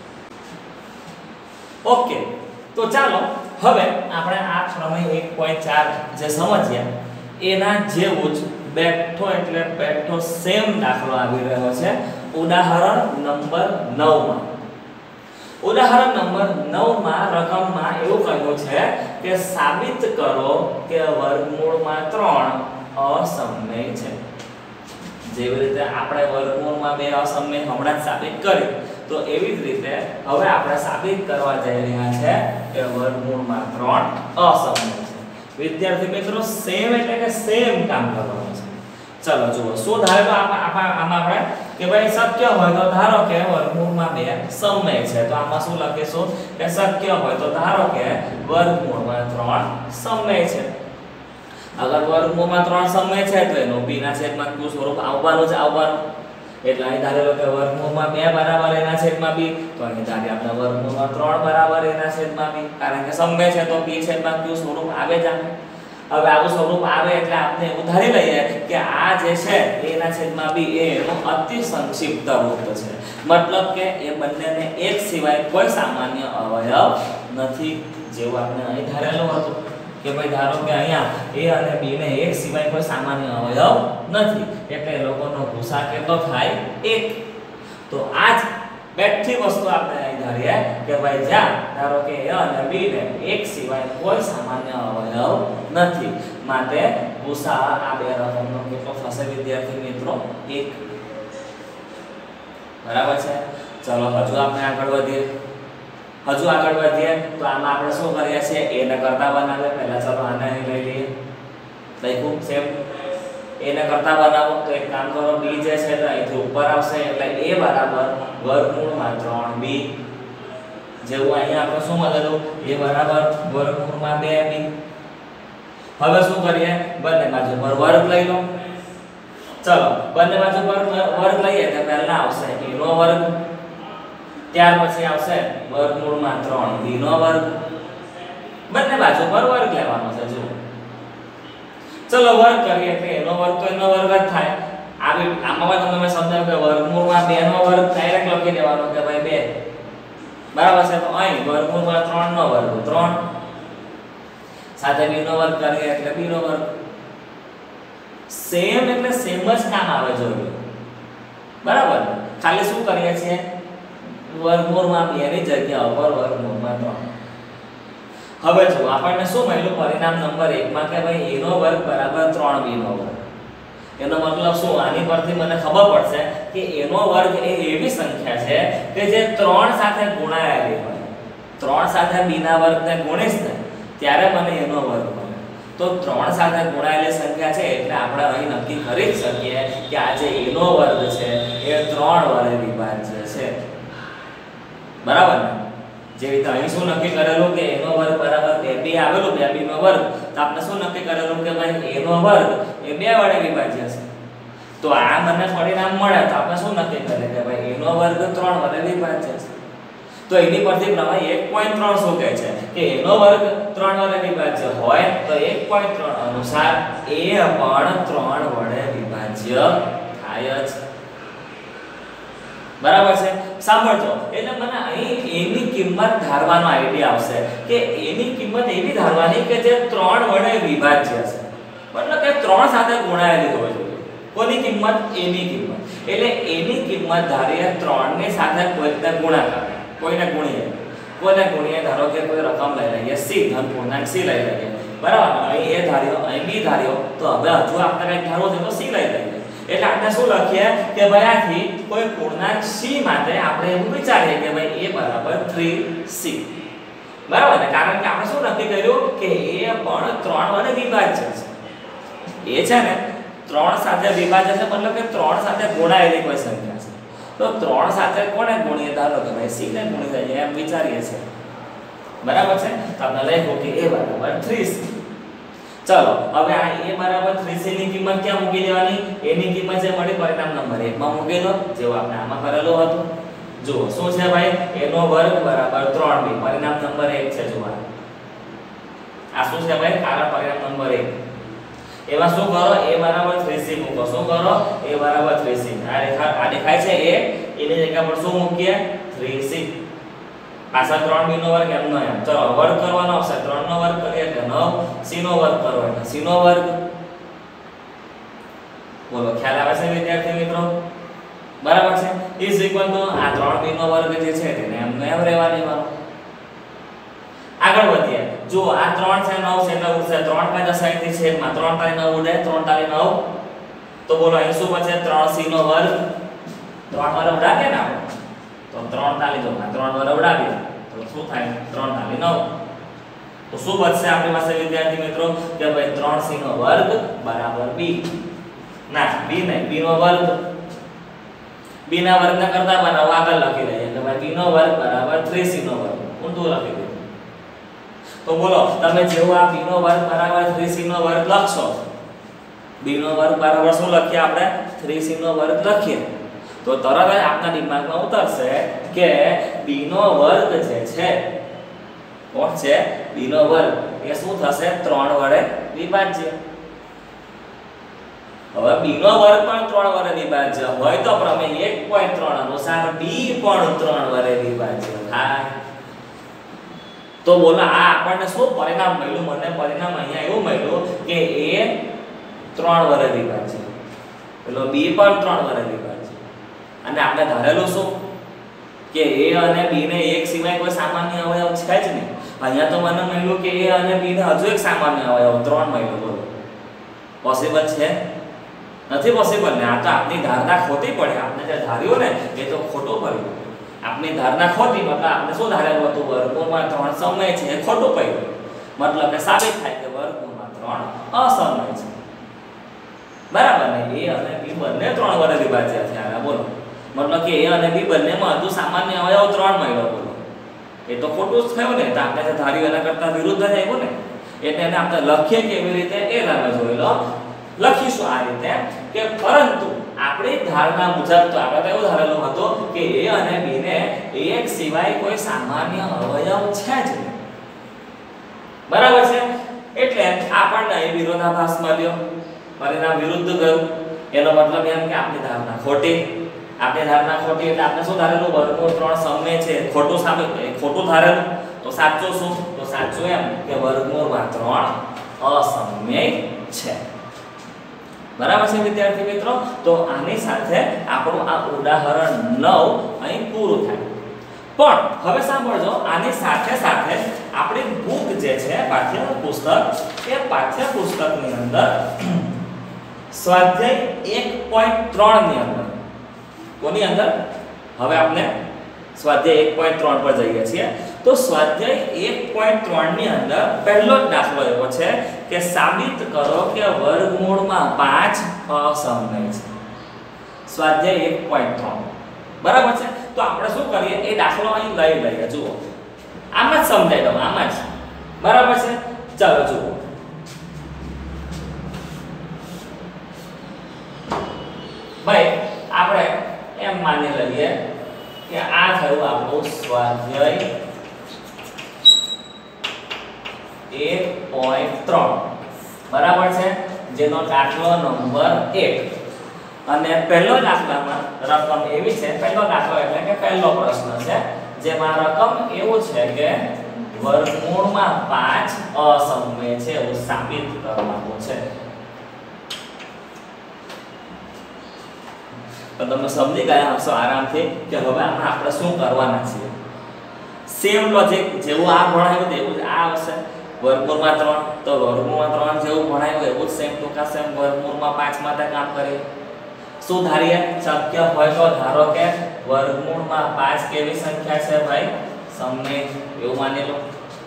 ઓકે, તો ચાલો હવે આપણે આ પ્રમેય 1.4 જે સમજ્યા એના જેવું જ બેઠો એટલે બેઠો સેમ દાખલો આવી રહ્યો છે ઉદાહરણ નંબર 9 માં. ઉદાહરણ નંબર 9 માં રકમમાં એવું કહ્યું છે કે સાબિત કરો કે વર્ગમૂળમાં 3 અસમમેય છે. જેવી રીતે આપણે વર્ગમૂળમાં 2 અસમમેય હમણાં જ સાબિત કરી, તો એવી જ રીતે હવે આપણે સાબિત કરવા જઈ રહ્યા છે કે વર્ગમૂળમાં 3 અસમમેય છે. વિદ્યાર્થી મિત્રો, સેમ એટલે કે સેમ કામ કરવાનું છે. ચલો જુઓ, શું ધારો આમાં આપણે કે ભાઈ શક્ય હોય તો ધારો કે વર્ગમૂળમાં 2 સમમેય છે. તો આમાં શું લખીશું કે શક્ય હોય તો ધારો કે વર્ગમૂળમાં 3 સમમેય છે. અગર વર્ગમૂળમાં 3 સમમેય છે તો એનો b ના છેદમાં q સ્વરૂપ આવવાનું જ આવવાનું. એટલે અહીં ધારેલો કે વર્ગમૂળમાં 2 બરાબર એના છેદમાં b, તો અહીં ધારીએ આપણે વર્ગમૂળમાં 3 બરાબર એના છેદમાં b, કારણ કે સમમેય છે તો b છેદમાં q સ્વરૂપ આવે જ આવે. હવે આવું સ્વરૂપ આવે એટલે આપણે એવું ધારી લઈએ કે આ જે છે એના છેદમાં b એ એનો અતિ સંક્ષિપ્ત રૂપ છે. મતલબ કે એ બંનેને એક સિવાય કોઈ સામાન્ય અવયવ નથી, જેવું આપણે અહીં ધારેલું હતું કે ભાઈ ધારો કે અહીંયા a અને b ને એક સિવાય કોઈ સામાન્ય અવયવ નથી, એટલે એ લોકોનો ગુસા કેટલો થાય 1. તો આ જ બેઠી વસ્તુ આપણે અહીં ધારીએ કે ભાઈ જ્યાં ધારો કે a અને b ને એક સિવાય કોઈ સામાન્ય અવયવ નથી, માટે ગુસા આ બે રકમનો કેટલો થશે વિદ્યાર્થી મિત્રો? 1. બરાબર છે. ચલો હજુ આપણે આગળ વધીએ. તો આમાં આપણે શું કરીએ છીએ? a ને કરતા બનાવે. પહેલા ચલો આને અહીં લઈ લઈએ. લખ્યું સેમ. a ને કરતા બનાવો તો એક કામ કરો, b જે છે તો અહીંથી ઉપર આવશે, એટલે a બરાબર વર્ગમૂળમાં 3b. જેવું અહીંયા આપણે શું મળેલું? a બરાબર વર્ગમૂળમાં 2b. હવે શું કરીએ? બંને બાજુ પર વર્ગ લઈ લો. ચલો બંને બાજુ પર વર્ગ લઈએ તો પહેલા આવશે a નો વર્ગ, ત્યાર પછી આવશે વર્ગમૂળમાં 3b નો વર્ગ. બંને બાજુ પર વર્ગ લેવાનો છે. જો ચલો વર્ગ કરીએ કે એનો વર્ગ તો એનો વર્ગ જ થાય. આમાં તમને સમજાવ્યું કે વર્ગમૂળમાં 2 નો વર્ગ ડાયરેક્ટ લખી દેવાનો કે ભાઈ 2. બરાબર છે. તો અહીં વર્ગમૂળમાં 3 નો વર્ગ 3, સાથે b નો વર્ગ કરીએ એટલે b નો વર્ગ. સેમ એટલે સેમ જ કામ આવે જોઈએ. બરાબર. ખાલી શું કરીએ છીએ? વર્ગમૂળમાં 2 ની જગ્યા ઉપર વર્ગમૂળમાં 3. હવે જો આપણને શું મળ્યું પરિણામ નંબર 1 માં કે ભાઈ a નો વર્ગ બરાબર 3b નો વર્ગ. એનો મતલબ શું? આની પરથી મને ખબર પડશે કે a નો વર્ગ એ એવી સંખ્યા છે કે જે 3 સાથે ગુણાયેલી હોય. 3 સાથે b ના વર્ગને ગુણીશ ને ત્યારે મને a નો વર્ગ મળે. તો 3 સાથે ગુણાયેલી સંખ્યા છે એટલે આપણે અહીં નક્કી કરી જ શકીએ કે આ જે a નો વર્ગ છે એ 3 વડે વિભાજ્ય છે. બરાબર ને? જેવી રીતે અહીં શું નક્કી કરેલું કે a નો વર્ગ બરાબર 2b આવેલું, 2b નો વર્ગ, તો આપણે શું નક્કી કરેલું કે ભાઈ a નો વર્ગ એ 2 વડે વિભાજ્ય છે. તો આ મને પરિણામ મળે તો આપણે શું નક્કી કરીએ કે ભાઈ a નો વર્ગ 3 વડે વિભાજ્ય છે. તો એની પરથી પ્રમાણે 1.3 શું કહે છે કે a નો વર્ગ 3 વડે વિભાજ્ય હોય તો 1.3 અનુસાર a પણ 3 વડે વિભાજ્ય થાય જ. બરાબર છે. સાંભળજો, એટલે મને અહીં a ની કિંમત ધારવાનો આઈડિયા આવશે કે a ની કિંમત એવી ધારવાની કે જે 3 વડે વિભાજ્ય છે. મતલબ કે 3 સાથે ગુણાયેલી હોવી જોઈએ. કોની કિંમત? a ની કિંમત. એટલે a ની કિંમત ધારીએ 3 ની સાથે કોઈને ગુણાકાર, કોઈને ગુણીએ ધારો કે કોઈ રકમ લઈ લઈએ c, ધન પૂર્ણાંક c લઈ લઈએ. બરાબર. અહીં a ધાર્યો, અહીં b ધાર્યો, તો હવે હજુ આપણે કંઈક ધારવું છે તો c લઈ લઈએ. એટલે આપણે શું લખીએ કે ભાઈ આથી કોઈ પૂર્ણાંક c માટે આપણે એવું વિચારીએ કે ભાઈ a બરાબર 3c. બરાબર ને, કારણ કે આપણે શું નક્કી કર્યું કે એ પણ 3 વડે વિભાજ્ય છે. એ છે ને 3 સાથે વિભાજ્ય છે, મતલબ કે 3 સાથે ગુણાયેલી કોઈ સંખ્યા છે. તો 3 સાથે કોને ગુણીએ? ધારો કે ભાઈ c ને ગુણી દઈએ એમ વિચારીએ છે. બરાબર છે. તો આપણે લખ્યું કે a બરાબર 3c. ચલો હવે આ a બરાબર 3c ની કિંમત ક્યાં મૂકી દેવાની? a ની કિંમત જે મળી પરિણામ નંબર 1 માં મૂકી દો, જેવું આપણે આમાં કરેલું હતું. જુઓ શું છે ભાઈ? a નો વર્ગ બરાબર 3b. પરિણામ નંબર 1 છે. જુઓ આ શું છે ભાઈ? કારણ પરિણામ નંબર 1. એમાં શું કરો? a બરાબર 3c મૂકો. શું કરો? a બરાબર 3c. આ દેખાય છે a, એની જગ્યા પર શું મૂકીએ? 3c. પાછળ 3b નો વર્ગ એમનો એમ. ચલો વર્ગ કરવાનો આવશે. 3 નો વર્ગ કરીએ એટલે 9, c નો વર્ગ કરો એટલે c નો વર્ગ. બોલો ખ્યાલ આવે છે વિદ્યાર્થી મિત્રો? બરાબર છે. ઇઝ ઇક્વલ ટુ આ 3b નો વર્ગ જે છે તેને એમને એમ રહેવા દેવાનો. આગળ વધીએ. જો આ 3 છે 9 છે એટલે ઉડશે 3 5 60 થી છેદમાં 3 તાલી 9 ઉડે. 3 તાલી 9. તો બોલો અહીં શું બચે? 3c નો વર્ગ. 3 વાર ઉડાડીએ ને આપણે તો 3 તાલી જો 3 વાર ઉડાડીએ તો શું થાય? 3 તાલી 9. તો શું બચશે આપણી પાસે વિદ્યાર્થી મિત્રો? કે ભાઈ 3c નો વર્ગ બરાબર b. ના b નહીં, b નો વર્ગ. b ના વર્ગને કરતા બનાવો આગળ લખી દઈએ કે ભાઈ b નો વર્ગ બરાબર 3c નો વર્ગ. ઊંધું લખી દઈએ. તો બોલો તમે જેવો આ b નો વર્ગ બરાબર 3c નો વર્ગ લખશો, b નો વર્ગ બરાબર શું લખીએ આપણે? 3c નો વર્ગ લખીએ. તો તરત જ આપના દિમાગમાં ઉતરશે કે b નો વર્ગ જે છે કોણ છે? b નો વર્ગ એ શું થશે? 3 વડે વિભાજ્ય. હવે b નો વર્ગ પણ 3 વડે વિભાજ્ય હોય તો પ્રમેય 1.3 અનુસાર b પણ 3 વડે વિભાજ્ય થાય. તો બોલો આ આપણને શું પરિણામ મળ્યું? મને પરિણામ અહીંયા એવું મળ્યું કે a 3 વડે વિભાજ્ય, પેલો b પણ 3 વડે વિભાજ્ય. અને આપણે ધારેલું શું કે a અને b ને એક સિવાય કોઈ સામાન્ય અવયવ છે જ નહીં. અહીંયા તો મને મળ્યું કે a અને b ને હજુ એક સામાન્ય અવયવ 3 મળ્યો. બોલો પોસિબલ છે? નથી પોસિબલ ને. આ તો આપની ધારણા ખોટી પડી. આપણે જે ધાર્યું ને એ તો ખોટું પડ્યું. આપની ધારણા ખોટી, મતલબ આપણે શું ધારેલું હતું? વર્ગમૂળમાં 3 સમય છે, એ ખોટું પડ્યું. મતલબ કે સાબિત થાય કે વર્ગમૂળમાં 3 અસમય છે. બરાબર ને? a અને b બંને 3 વડે વિભાજ્ય થયા. બોલો મતલબ કે a અને b બંનેમાં હજુ સામાન્ય અવયવ 3 મળ્યો. બોલો એ તો ખોટું જ થયું ને. તો આપણે જે ધાર્યું એના કરતા વિરુદ્ધ જ આવ્યું ને. એટલે એને આપણે લખીએ કેવી રીતે એ તમે જોઈ લો. લખીશું આ રીતે કે પરંતુ આપણી ધારણા મુજબ તો આપણે તો એવું ધારેલું હતું કે a અને b ને એક સિવાય કોઈ સામાન્ય અવયવ છે જ નહીં. બરાબર છે? એટલે આપણને એ વિરોધાભાસ મળ્યો, પરિણામ વિરુદ્ધ ગયું. એનો મતલબ એમ કે આપણી ધારણા ખોટી. આપણી ધારણા ખોટી એટલે આપણે શું ધારેલું? વર્ગમૂળ 3 સમય છે, ખોટું સાબિત થયું. ખોટું ધારેલું તો સાચું શું? તો સાચું એમ કે વર્ગમૂળમાં 3 અસમય છે. બરાબર છે વિદ્યાર્થી મિત્રો? તો આની સાથે આપણું આ ઉદાહરણ 9 અહીં પૂરું થાય. પણ હવે સાંભળજો, આની સાથે સાથે આપણી બુક જે છે પાઠ્યપુસ્તક, એ પાઠ્યપુસ્તકની અંદર સ્વાધ્યાય 1.3 ની અંદર કોની અંદર? હવે આપણે સ્વાધ્યાય 1.3 પર જઈએ છીએ. તો સ્વાધ્યાય 1.3 ની અંદર પહેલો જ દાખલો એવો છે કે સાબિત કરો કે વર્ગમૂળમાં 5 અસમય છે. સ્વાધ્યાય 1.3. બરાબર છે? તો આપણે શું કરીએ? એ દાખલો અહીં લઈ લઈએ. જુઓ આમ જ સમજાઈ દઉં, આમ જ. બરાબર છે? ચાલો જુઓ. ભાઈ આપણે એમ માની લઈએ કે આ થયું આપણું સ્વાધ્યાય 1.3. બરાબર છે? જેનો દાખલો નંબર 1. અને પહેલો દાખલામાં રકમ એવી છે, પહેલો દાખલો એટલે કે પહેલો પ્રશ્ન છે જેમાં રકમ એવું છે કે વર્ગમૂળમાં 5 અસમય છે એવું સાબિત કરવાનું છે. તો તમે સમજી ગયા હશો આરામથી કે હવે આમાં આપણે શું કરવાના છીએ. સેમ લોજિક જેવું આ ભણાવ્યું તેવું જ આ આવશે. વર્ગમૂળમાં 3 તો વર્ગમૂળમાં 3 જેવું ભણાવ્યું એવું જ સેમ ટુ સેમ વર્ગમૂળમાં 5 માટે કામ કરીએ. શું ધારીએ? શક્ય હોય તો ધારો કે વર્ગમૂળમાં 5 કેવી સંખ્યા છે ભાઈ? સમય. એવું માની લો.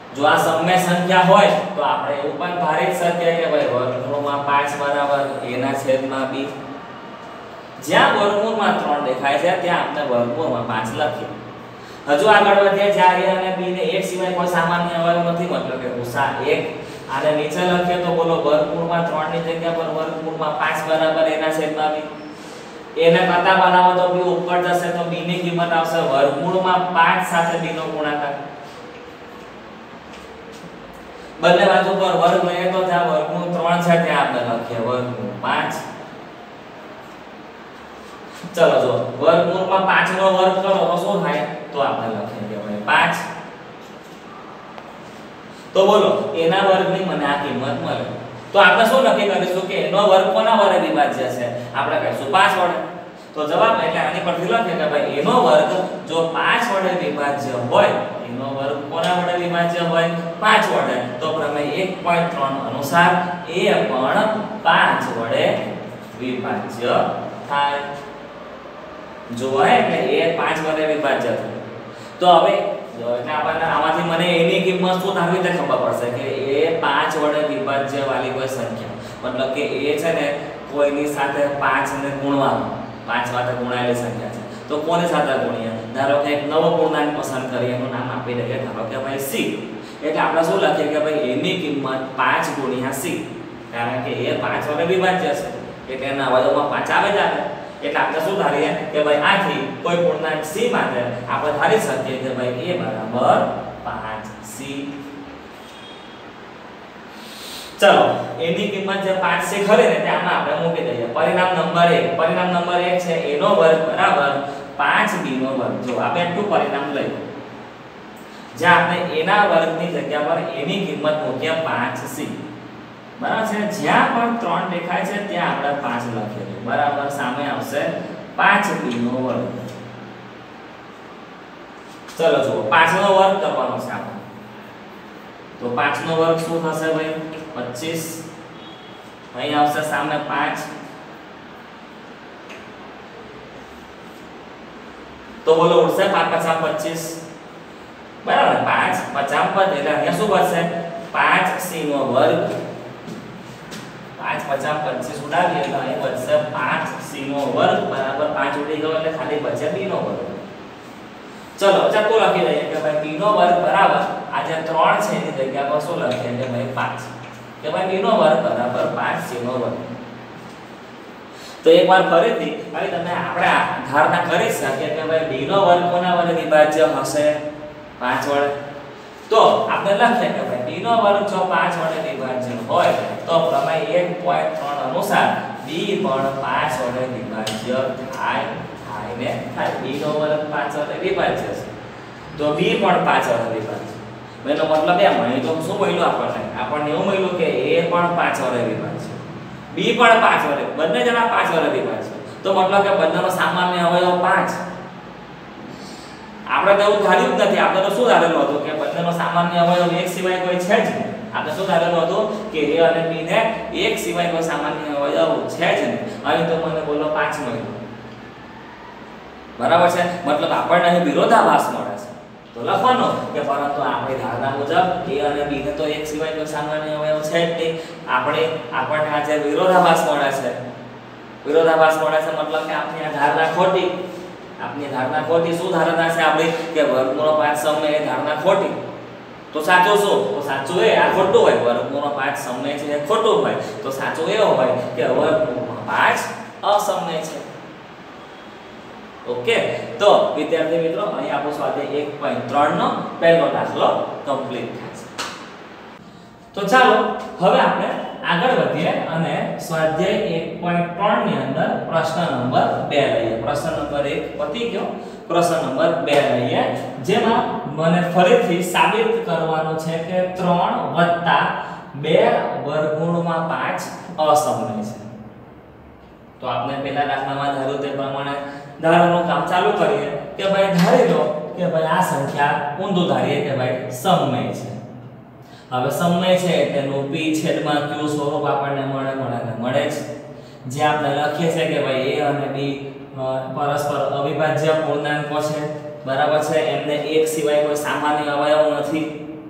જો આ સમય સંખ્યા હોય તો આપણે એવું પણ ધારી જ શકીએ કે ભાઈ વર્ગમૂળમાં 5 બરાબર a ના છેદમાં b. જ્યાં વર્ગમૂળમાં 3 દેખાય છે ત્યાં આપણે વર્ગમૂળમાં 5 લખીએ. હજુ આગળ વધીએ જ્યારે a અને b ને 1 સિવાય કોઈ સામાન્ય અવયવ નથી, મતલબ કે ગુસા 1. આને નીચે લખીએ તો બોલો વર્ગમૂળમાં 3 ની જગ્યા પર વર્ગમૂળમાં 5 બરાબર a ના છેદમાં b. a ને કરતા બનાવો તો b ઉપર જશે તો b ની કિંમત આવશે વર્ગમૂળમાં 5 સાથે b નો ગુણાકાર. બંને બાજુ પર વર્ગ લઈએ તો જ્યાં વર્ગમૂળ 3 છે ત્યાં આપણે લખીએ વર્ગમૂળ 5. ચલો જો વર્ગમૂળમાં 5 નો વર્ગ કરો તો શું થાય? તો આપણે લખીએ કે ભાઈ 5. તો બોલો a ના વર્ગની મને આ કિંમત મળે. તો આપણે શું નક્કી કરીશું કે a નો વર્ગ કોના વડે વિભાજ્ય છે? આપણે કહીશું 5 વડે. તો જવાબ એટલે આની પરથી લખીએ કે ભાઈ a નો વર્ગ જો 5 વડે વિભાજ્ય હોય, a નો વર્ગ કોના વડે વિભાજ્ય હોય? 5 વડે. તો પ્રમેય 1.3 અનુસાર a પણ 5 વડે વિભાજ્ય થાય. જો એટલે a 5 વડે વિભાજ્ય થાય. તો હવે એટલે આપણને આમાંથી મને a ની કિંમત શું ધારવી તે ખબર પડશે કે a 5 વડે વિભાજ્ય વાળી કોઈ સંખ્યા, મતલબ કે a છે ને કોઈની સાથે 5 ને ગુણવાનું, 5 સાથે ગુણાયેલી સંખ્યા છે. તો કોની સાથે ગુણીએ? ધારો કે એક નવો પૂર્ણાંક પસંદ કરીએ, એનું નામ આપી દઈએ ધારો કે ભાઈ c. એટલે આપણે શું લખીએ કે ભાઈ a ની કિંમત 5 ગુણ્યા c, કારણ કે a 5 વડે વિભાજ્ય છે એટલે એના અવયવમાં 5 આવે જ આવે. એટલે આપણે શું ધારીએ કે ભાઈ આથી કોઈ પૂર્ણાંક c માટે આપણે ધારી શકીએ કે ભાઈ a બરાબર 5c. ચલો a ની કિંમત જે 5c ખરી ને તે આમાં આપણે મૂકી દઈએ. પરિણામ નંબર 1, પરિણામ નંબર 1 છે a નો વર્ગ બરાબર 5b નો વર્ગ. જો આ બેઠું પરિણામ લઈએ જ્યાં આપણે a ના વર્ગની જગ્યા પર a ની કિંમત મૂકીએ 5c. બરાબર છે. જ્યાં પણ 3 દેખાય છે ત્યાં આપણે 5 લખીએ બરાબર. સામે આવશે 5b નો વર્ગ. ચલો જુઓ 5 નો વર્ગ કરવાનો છે આપણે. તો 5 નો વર્ગ શું થશે ભાઈ? 25. અહીં આવશે સામે 5. તો બોલો ઉડશે 5 5 25. બરાબર 5 50 પર એટલે અહીંયા શું બચશે? 5c નો વર્ગ. 5 50 25 ઉડાવીએ તો અહીં બચશે 5c નો વર્ગ બરાબર 5 ઉડી ગયો એટલે ખાલી બચે b નો વર્ગ. ચલો ચાલો લખી દઈએ કે ભાઈ b નો વર્ગ બરાબર આ જે 3 છે એની જગ્યા પર શું લખીએ કે ભાઈ 5, કે ભાઈ b નો વર્ગ બરાબર 5c નો વર્ગ. તો એકવાર ફરીથી હવે તમે આપણે ધારણા કરી શકીએ કે ભાઈ b નો વર્ગ કોના વડે વિભાજ્ય હશે? 5 વડે. તો આપણે લખીએ કે ભાઈ b નો વર્ગ જો 5 વડે વિભાજ્ય હોય તો પ્રમેય 1.3 અનુસાર b પણ 5 વડે વિભાજ્ય થાય. b નો વર્ગ 5 વડે વિભાજ્ય છે તો b પણ 5 વડે વિભાજ્ય. એનો મતલબ એમ અહીં તો શું મળ્યું આપણને એવું મળ્યું કે a પણ 5 વડે વિભાજ્ય, b પણ 5 વડે, બંને જણા 5 વડે વિભાજ્ય. તો મતલબ કે બંનેનો સામાન્ય અવયવ 5. આપણે તો એવું ધાર્યું જ નથી. આપણે તો શું ધારેલું હતું કે બંનેનો સામાન્ય અવયવ 1 સિવાય કોઈ છે જ નહીં. આપણે શું ધારેલું હતું કે a અને b ને 1 સિવાય કોઈ સામાન્ય અવયવ છે જ નહીં. અહીં તો મને બોલો 5 મળ્યું. બરાબર છે. મતલબ આપણને અહીં વિરોધાભાસ મળે છે. તો લખવાનો કે પરંતુ આપણી ધારણા મુજબ a અને b ને તો 1 સિવાય કોઈ સામાન્ય અવયવ છે જ નહીં. આપણને આ જે વિરોધાભાસ મળે છે, વિરોધાભાસ મળે છે મતલબ કે આપણી આ ધારણા ખોટી. આપની ધારણા ખોટી. શું ધારણા છે આપણી કે વર્ગમૂળ 5 સમય એ ધારણા ખોટી. તો સાચું શું? તો સાચું એ આ ખોટું હોય. વર્ગમૂળ 5 સમય છે એ ખોટું હોય. તો સાચું એ હોય કે વર્ગમૂળ 5 અસમય છે. ઓકે. તો વિદ્યાર્થી મિત્રો અહીં આપણો સ્વાધ્યાય 1.3 નો પહેલો દાખલો કમ્પ્લીટ થાય છે. તો ચાલો હવે આપણે આગળ વધીએ અને સ્વાધ્યાય 1.3 ની અંદર પ્રશ્ન નંબર 2 લઈએ. પ્રશ્ન નંબર 1 પતી ગયો. પ્રશ્ન નંબર 2 લઈએ જેમાં મને ફરીથી સાબિત કરવાનું છે કે 3 + 2 વર્ગમૂળમાં 5 અસમય છે. તો આપણે પહેલા દાખલામાં ધાર્યું તે પ્રમાણે ધારવાનું કામ ચાલુ કરીએ કે ભાઈ ધારી લો કે ભાઈ આ સંખ્યા ઊંધું ધારીએ કે ભાઈ સમય છે. હવે સમય છે તેનું p છેદમાં q સ્વરૂપ આપણને મળે છે. જે આપણે લખીએ છે કે ભાઈ a અને b પરસ્પર અવિભાજ્ય પૂર્ણાંકો છે. બરાબર છે. એમને એક સિવાય કોઈ સામાન્ય અવયવ નથી.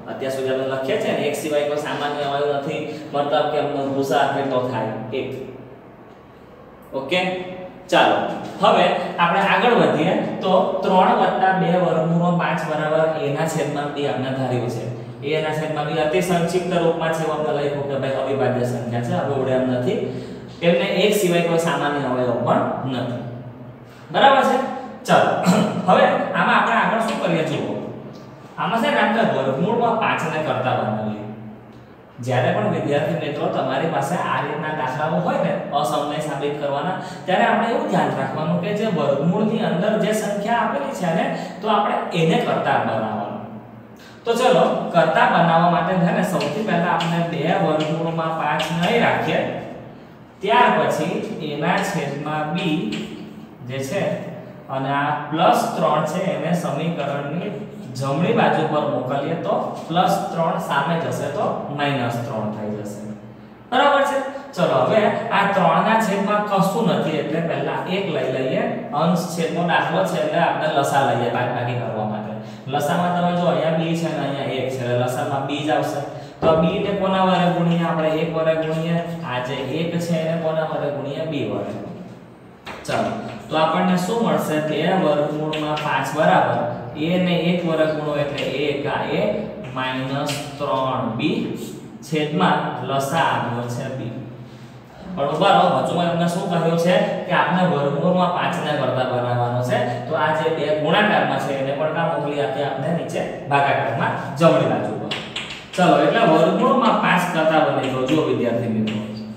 અત્યાર સુધી આપણે લખીએ છે ને 1 સિવાય કોઈ સામાન્ય અવયવ નથી, મતલબ કે એમનો ભૂસા કેટલો થાય 1. ઓકે, ચાલો હવે આપણે આગળ વધીએ તો 3 + 2 વર્ગમૂળ 5 બરાબર a ના છેદમાં b આપણે ધાર્યું છે. a ના છેદમાં b અતિ સંક્ષિપ્ત રૂપમાં છે, આપણે લખ્યું કે ભાઈ અવિભાજ્ય સંખ્યા છે, હવે ઓડે એમ નથી, એમને 1 સિવાય કોઈ સામાન્ય અવયવ પણ નથી. બરાબર છે. ચાલો હવે આમાં આપણે આગળ શું કરીએ જુઓ, આમાં છે ને આપણે વર્ગમૂળમાં 5 ને કરતા બનાવીએ. જ્યારે પણ વિદ્યાર્થી મિત્રો તમારી પાસે આ રીતના દાખલાઓ હોય ને અસમનય સાબિત કરવાના, ત્યારે આપણે એવું ધ્યાન રાખવાનું કે જે વર્ગમૂળની અંદર જે સંખ્યા આપેલી છે ને તો આપણે એને કરતા બનાવવાનું. તો ચલો કરતા બનાવવા માટે છે ને સૌથી પહેલા આપણે 2 વર્ગમૂળમાં 5 નહીં રાખીએ, ત્યાર પછી a ના છેદમાં b જે છે અને આ +3 છે એને સમીકરણની જમણી બાજુ પર મોકલીએ તો +3 સામે જશે તો -3 થઈ જશે. બરાબર છે. ચલો હવે આ 3 ના છેદમાં કશું નથી એટલે પહેલા 1 લઈ લઈએ. અંશ છેદનો દાખલો છે એટલે આપણે લસા લઈએ બાદબાકી કરવા માટે. લસામાં તમે જો અહીંયા b છે ને અહીંયા 1 છે એટલે લસામાં b જ આવશે. તો b ને કોના વડે ગુણીએ આપણે 1 વડે ગુણીએ, આ જે 1 છે એને કોના વડે ગુણીએ b વડે. ચાલો તો આપણને શું મળશે, 2 વર્ગમૂળમાં 5 બરાબર a ને 1 વડે ગુણો એટલે 1 a -3b છેદમાં લસા આવ્યો છે b. બરોબર. હજુ મેં તમને શું કહ્યું છે કે આપણે વર્ગમૂળમાં 5 ને કરતા બનાવવાનો છે, તો આ જે 2 ગુણાકારમાં છે એને પણ કા મોકલી આપીએ આપણે નીચે ભાગાકારમાં જમણી બાજુ પર. ચલો એટલે વર્ગમૂળમાં 5 કરતા બની ગયો. જો વિદ્યાર્થી મિત્રો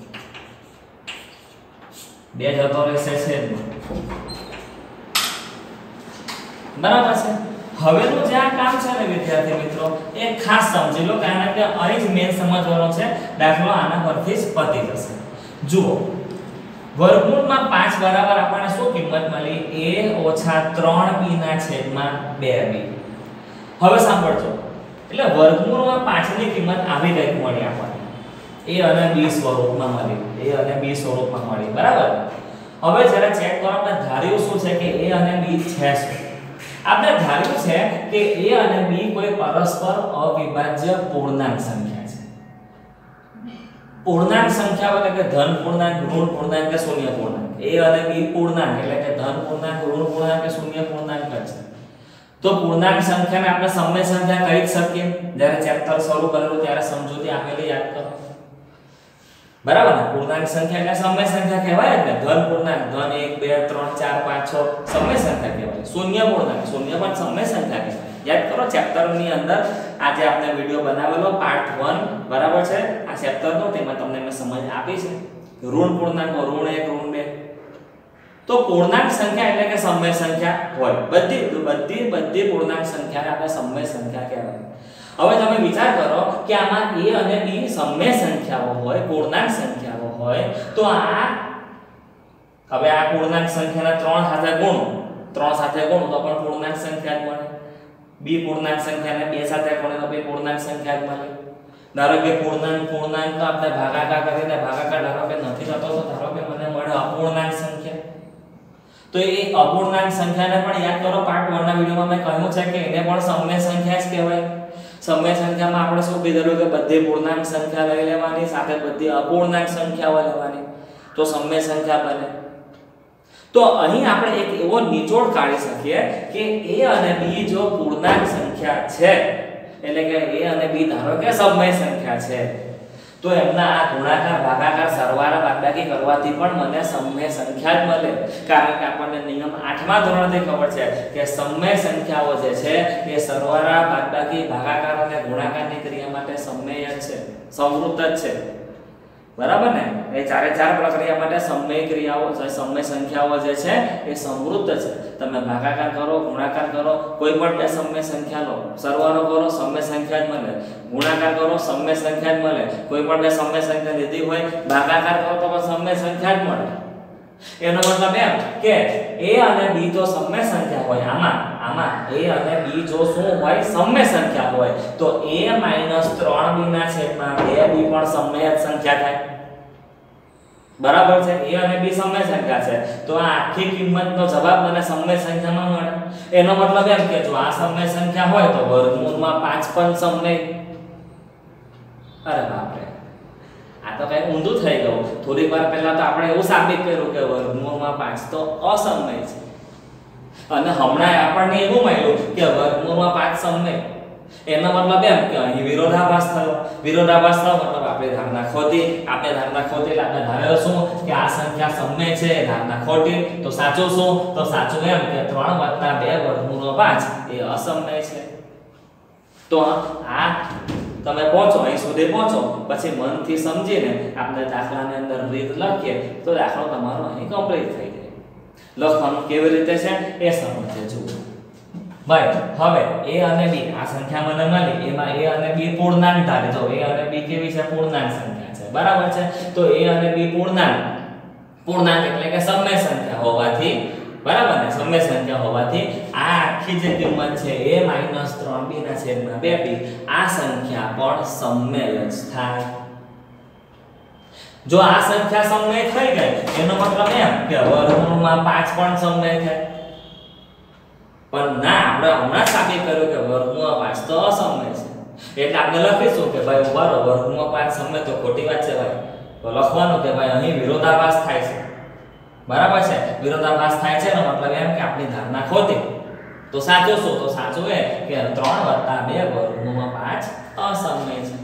2 જતો રહેશે છેદમાં. બરાબર છે. હવેનું જે આ કામ છે ને વિદ્યાર્થી મિત્રો એ ખાસ સમજી લો, કારણ કે અહીં જ મેન સમજવાનો છે. દાખલો આના પરથી જ પતી જશે. જુઓ વર્ગમૂળમાં 5 બરાબર આપણને શું કિંમત મળી, a - 3b ના છેદમાં 2b. હવે સાંભળજો, એટલે વર્ગમૂળમાં 5 ની કિંમત આવી ગઈ મળી આપણને a અને b સ્વરૂપમાં મળી, a અને b સ્વરૂપમાં મળી. બરાબર. હવે જરા ચેક કરો, આપણે ધાર્યું શું છે કે a અને b છે શું? આપણે ધાર્યું છે કે a અને b કોઈ પરસ્પર અવિભાજ્ય પૂર્ણાંક સંખ્યા છે. પૂર્ણાંક સંખ્યાઓ એટલે કે ધન પૂર્ણાંક, ઋણ પૂર્ણાંક કે શૂન્ય પૂર્ણાંક. a અને b પૂર્ણાંક એટલે કે ધન પૂર્ણાંક, ઋણ પૂર્ણાંક કે શૂન્ય પૂર્ણાંક છે. તો પૂર્ણાંક સંખ્યાને આપણે સમય સંખ્યા કહી શકીએ. જ્યારે ચેપ્ટર શરૂ કરેલું ત્યારે સમજૂતી આપેલી યાદ કરો. બરાબર ને? પૂર્ણાંક સંખ્યા એટલે સમય સંખ્યા કહેવાય ને. ધન પૂર્ણાંક ધન 1 2 3 4 5 6 સમય સંખ્યા કહેવાય. શૂન્ય પૂર્ણાંક શૂન્ય પણ સમય સંખ્યા કહેવાય. યાદ કરો ચેપ્ટર ની અંદર આજે આપણે વિડિયો બનાવેલો પાર્ટ 1 બરાબર છે. આ ચેપ્ટર નો તેમાં તમને મેં સમજ આપી છે. ઋણ પૂર્ણાંક ઋણ 1 ઋણ 2. તો પૂર્ણાંક સંખ્યા એટલે કે સમય સંખ્યા હોય. બધી પૂર્ણાંક સંખ્યાને આપણે સમય સંખ્યા કહેવાય. હવે તમે વિચાર કરો કે આમાં a અને b સમય સંખ્યાઓ હોય, પૂર્ણાંક સંખ્યાઓ હોય, તો આ હવે આ પૂર્ણાંક સંખ્યાના 3 સાથે ગુણો, 3 સાથે ગુણો તો પણ પૂર્ણાંક સંખ્યા જ મળે. b પૂર્ણાંક સંખ્યાને 2 સાથે ગુણો તો બે પૂર્ણાંક સંખ્યા જ મળે. ધારો કે પૂર્ણાંક તો આપણે ભાગાકાર કરીને ભાગાકાર ધારો કે નથી થતો તો ધારો કે મને મળે અપૂર્ણાંક સંખ્યા. તો એ અપૂર્ણાંક સંખ્યાને પણ યાદ કરો, પાર્ટ 1 ના વિડિયોમાં મેં કહ્યું છે કે એને પણ સમય સંખ્યા જ કહેવાય. સમય સંખ્યામાં આપણે શું કીધેલું કે બધી પૂર્ણાંક સંખ્યા લઈ લેવાની, સાથે બધી અપૂર્ણાંક સંખ્યાઓ લેવાની, તો સમય સંખ્યા બને. તો અહીં આપણે એક એવો નિચોડ કાઢી શકીએ કે a અને b જો પૂર્ણાંક સંખ્યા છે, એટલે કે a અને b ધારો કે સમય સંખ્યા છે, તો એમના આ ગુણાકાર ભાગાકાર સરવાળા બાદબાકી કરવાથી પણ મને સમય સંખ્યા જ મળે. કારણ કે આપણને નિયમ 8મા ધોરણથી ખબર છે કે સમય સંખ્યાઓ જે છે એ સરવાળા બાદબાકી ભાગાકાર અને ગુણાકારની ક્રિયા માટે સમય જ છે, સંવૃત જ છે. બરાબર ને? એ ચારે ચાર પ્રક્રિયા માટે સમય ક્રિયાઓ સમય સંખ્યાઓ જે છે એ સંવૃત છે. તમે ભાગાકાર કરો, ગુણાકાર કરો, કોઈ પણ બે સમય સંખ્યા લો, સરવાળો કરો સમય સંખ્યા જ મળે, ગુણાકાર કરો સમય સંખ્યા જ મળે, કોઈ પણ બે સમય સંખ્યા લીધી હોય ભાગાકાર કરો તો પણ સમય સંખ્યા જ મળે. એનો મતલબ એમ કે a અને b તો સમય સંખ્યા હોય, આમાં a અને b જો શું હોય સમય સંખ્યા હોય, તો a - 3b ના છેદમાં 2b પણ સમય જ સંખ્યા થાય. બરાબર છે, a અને b સમય સંખ્યા છે તો આ આખી કિંમતનો જવાબ મને સમય સંખ્યામાં મળે. એનો મતલબ એમ કે જો આ સમય સંખ્યા હોય તો વર્ગમૂળમાં 5 પણ સમય. અરે બાપ રે, આ તો કઈ ઊંધું થઈ ગયું. થોડીક વાર પહેલા તો આપણે એવું સાબિત કર્યું કે વર્ગમૂળમાં 5 તો અસમય છે, અને હમણાં આપણને એવું મળ્યું કે વર્ગમૂળમાં 5 સમય. એનો મતલબ એમ કે અહીં વિરોધાભાસ થયો. વિરોધાભાસ થયો મતલબ આપણે ધારણા ખોટી. આપણે ધારણા ખોટી એટલે આપણે ધારેલું શું કે આ સંખ્યા સમય છે, ધારણા ખોટી. તો સાચું શું? તો સાચું એમ કે 3 + 2 વર્ગમૂળ 5 એ અસમય છે. તો આ તમે પહોંચો અહીં સુધી પહોંચો, પછી મનથી સમજીને આપણે દાખલાની અંદર રીત લખીએ તો દાખલો તમારો અહીં કમ્પ્લીટ થઈ જાય. લખવાનું કેવી રીતે છે એ સમજે જુઓ. ભાઈ હવે a અને b આ સંખ્યા મને મળી, એમાં a અને b પૂર્ણાંક ધારે. જો a અને b કેવી છે? પૂર્ણાંક સંખ્યા છે, બરાબર છે. તો a અને b પૂર્ણાંક એટલે કે સમય સંખ્યા હોવાથી, બરાબર ને, સમય સંખ્યા હોવાથી આ આખી જે કિંમત છે a - 3b/2b આ સંખ્યા પણ સમય જ થાય. જો આ સંખ્યા સમય થઈ ગઈ એનો મતલબ એમ કે વર્ગમૂળમાં 5 પણ સમય થાય. પણ ના, આપણે હમણાં સાબિત કર્યું કે વર્ગમૂળમાં 5 તો અસમય છે. એટલે આપણે લખીશું કે ભાઈ ઉભારો વર્ગમૂળમાં 5 સમય તો ખોટી વાત છે ભાઈ. તો લખવાનું કે ભાઈ અહીં વિરોધાભાસ થાય છે, બરાબર છે. વિરોધાભાસ થાય છે એનો મતલબ એમ કે આપણી ધારણા ખોટી. તો સાચું શું? તો સાચું એ કે 3 + 2 વર્ગમૂળમાં 5 અસમય છે.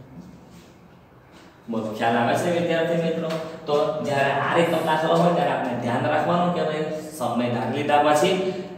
બોલો, ખ્યાલ આવે છે વિદ્યાર્થી મિત્રો? તો જ્યારે આ રીતનો દાખલો હોય ત્યારે આપણે ધ્યાન રાખવાનું કે ભાઈ સમય ધારી લીધા પછી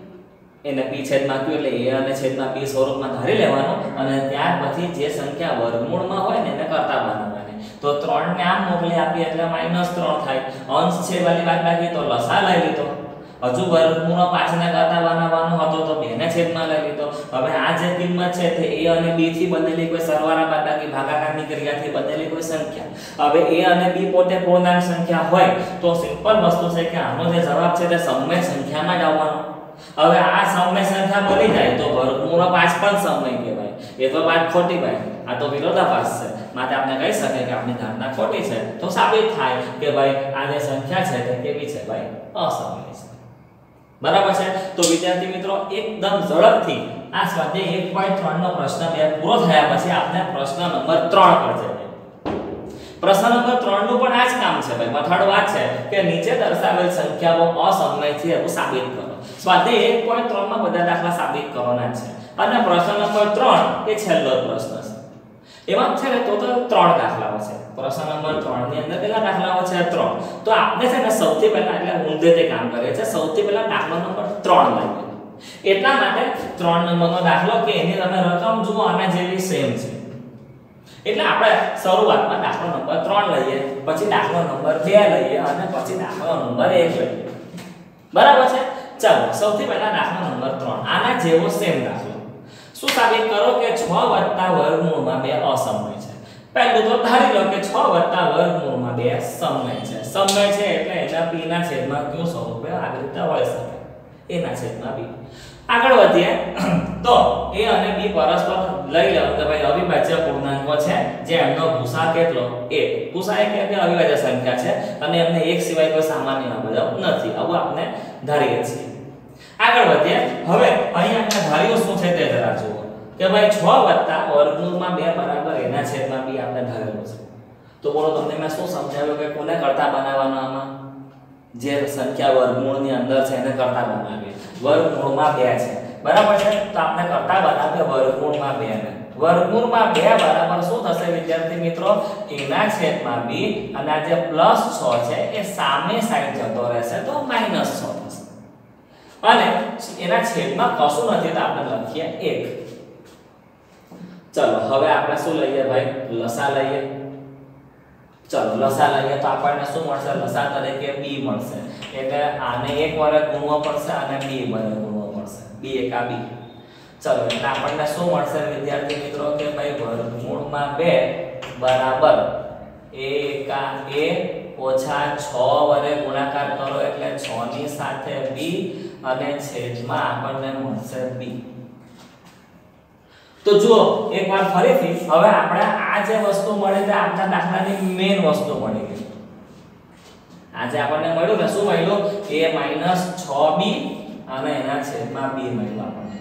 એને p/q એટલે a અને છેદમાં b સ્વરૂપમાં ધારી લેવાનું, અને ત્યાર પછી જે સંખ્યા વર્ગમૂળમાં હોય ને એને કરતા બનાવવાની. તો 3 ને આમ મોકલી આપી એટલે -3 થાય. અંશ છેદવાળી બાદબાકી તો લસા લઈ લીધો. હજુ વર્ગમૂળમાં 5 ને કરતા બનાવવાનો હતો તો 2 ને છેદમાં લઈ લીધો. હવે આ જે કિંમત છે તે a અને b થી બનેલી કોઈ સરવાળા બાદબાકી ભાગાકારની ક્રિયાથી બનેલી કોઈ સંખ્યા. હવે a અને b પોતે પૂર્ણાંક સંખ્યા હોય તો સિમ્પલ વસ્તુ છે કે આનો જે જવાબ છે તે સમય સંખ્યામાં જ આવવાનો. હવે આ સમય સંખ્યા બની જાય તો વર્ગમૂળમાં 5 પણ સમય કહેવાય. એ તો વાત ખોટી ભાઈ, આ તો વિરોધાભાસ છે. માટે આપણે કહી શકીએ કે આપણી ધારણા ખોટી છે. તો સાબિત થાય કે ભાઈ આ જે સંખ્યા છે તે કેવી છે ભાઈ? અસમય છે, બરાબર છે. તો વિદ્યાર્થી મિત્રો એકદમ ઝડપથી આ સ્વાધ્યાય 1.3 નો પ્રશ્ન 2 પૂરો થયા પછી આપણે પ્રશ્ન નંબર 3 પર જઈએ. પ્રશ્ન નંબર 3 નું પણ આ જ કામ છે ભાઈ. મથાળો વાત છે કે નીચે દર્શાવેલ સંખ્યાઓ અસમય છે એવું સાબિત કરો. સ્વાધ્યાય 1.3 માં બધા દાખલા સાબિત કરવાના છે, અને પ્રશ્ન નંબર 3 એ છેલ્લો પ્રશ્ન છે. એમાં છે ને ટોટલ 3 દાખલાઓ છે. પ્રશ્ન નંબર 3 ની અંદર કેટલા દાખલાઓ છે? 3. તો આપણે છે ને સૌથી પહેલા એટલે ઊંધેથી કામ કરીએ છે. સૌથી પહેલા દાખલો નંબર 3 લઈએ. એટલા માટે 3 નંબરનો દાખલો કે એની તમે રકમ જુઓ આના જેવી સેમ છે. એટલે આપણે શરૂઆતમાં દાખલો નંબર 3 લઈએ, પછી દાખલો નંબર 2 લઈએ, અને પછી દાખલો નંબર 1 લઈએ. બરાબર છે? ચાલો સૌથી પહેલા દાખલો નંબર 3 આના જેવો સેમ દાખલો. શું સાબિત કરો કે 6 + વર્ગમૂળમાં 2 અસમય છે. પહેલું તો ધારી લો કે 6 + વર્ગમૂળમાં 2 સમય છે. સમય છે એટલે એના p ના છેદમાં q સ્વરૂપે આવી રીતે હોઈ શકે. a ના છેદમાં b. આગળ વધીએ તો a અને b પરસ્પર લઈ લો કે ભાઈ અવિભાજ્ય પૂર્ણાંકો છે જે એમનો ભૂસા કેટલો? 1. ભૂસા એક એટલે અવિભાજ્ય સંખ્યા છે અને એમને એક સિવાય કોઈ સામાન્ય અવયવ નથી. આવું આપણે ધારીએ છીએ. આગળ વધીએ. હવે અહીં આપણે ધાર્યું શું છે તે જરા જુઓ કે ભાઈ 6 + વર્ગમૂળમાં 2 બરાબર એના છેદમાં b આપણે ધારેલું છે. તો બોલો તમને મેં શું સમજાવ્યું કે કોને કરતા બનાવવાનો? આમાં જે સંખ્યા વર્ગમૂળની અંદર છે એને કરતા બનાવીએ. વર્ગમૂળમાં 2 છે, બરાબર છે. તો આપણે કરતા બનાવીએ વર્ગમૂળમાં 2 ને. વર્ગમૂળમાં 2 બરાબર શું થશે વિદ્યાર્થી મિત્રો? એના છેદમાં b, અને આ જે +6 છે એ સામે સાઈડ જતો રહેશે તો -6 થશે. અને એના છેદમાં કશું નથી તો આપણે લખીએ 1. ચલો હવે આપણે શું લઈએ ભાઈ? લસા લઈએ. ચલો લસા લઈએ તો આપણને શું મળશે? લસા તરીકે b મળશે. એટલે આને 1 વડે ગુણવો પડશે અને b વડે ગુણવો પડશે. b એકા b. ચલો એટલે આપણને શું મળશે વિદ્યાર્થી મિત્રો કે ભાઈ વર્ગમૂળમાં 2 બરાબર a એકા a ઓછા 6 વડે ગુણાકાર કરો એટલે 6 ની સાથે b, અને છેદમાં આપણને મળશે b. તો જુઓ એકવાર ફરીથી હવે આપણે આ જે વસ્તુ મળી તે આપણા દાખલાની મેઈન વસ્તુ મળી ગઈ. આજે આપણને મળ્યું ને શું મળ્યું a 6b અને એના છેદમાં b મળ્યું આપણને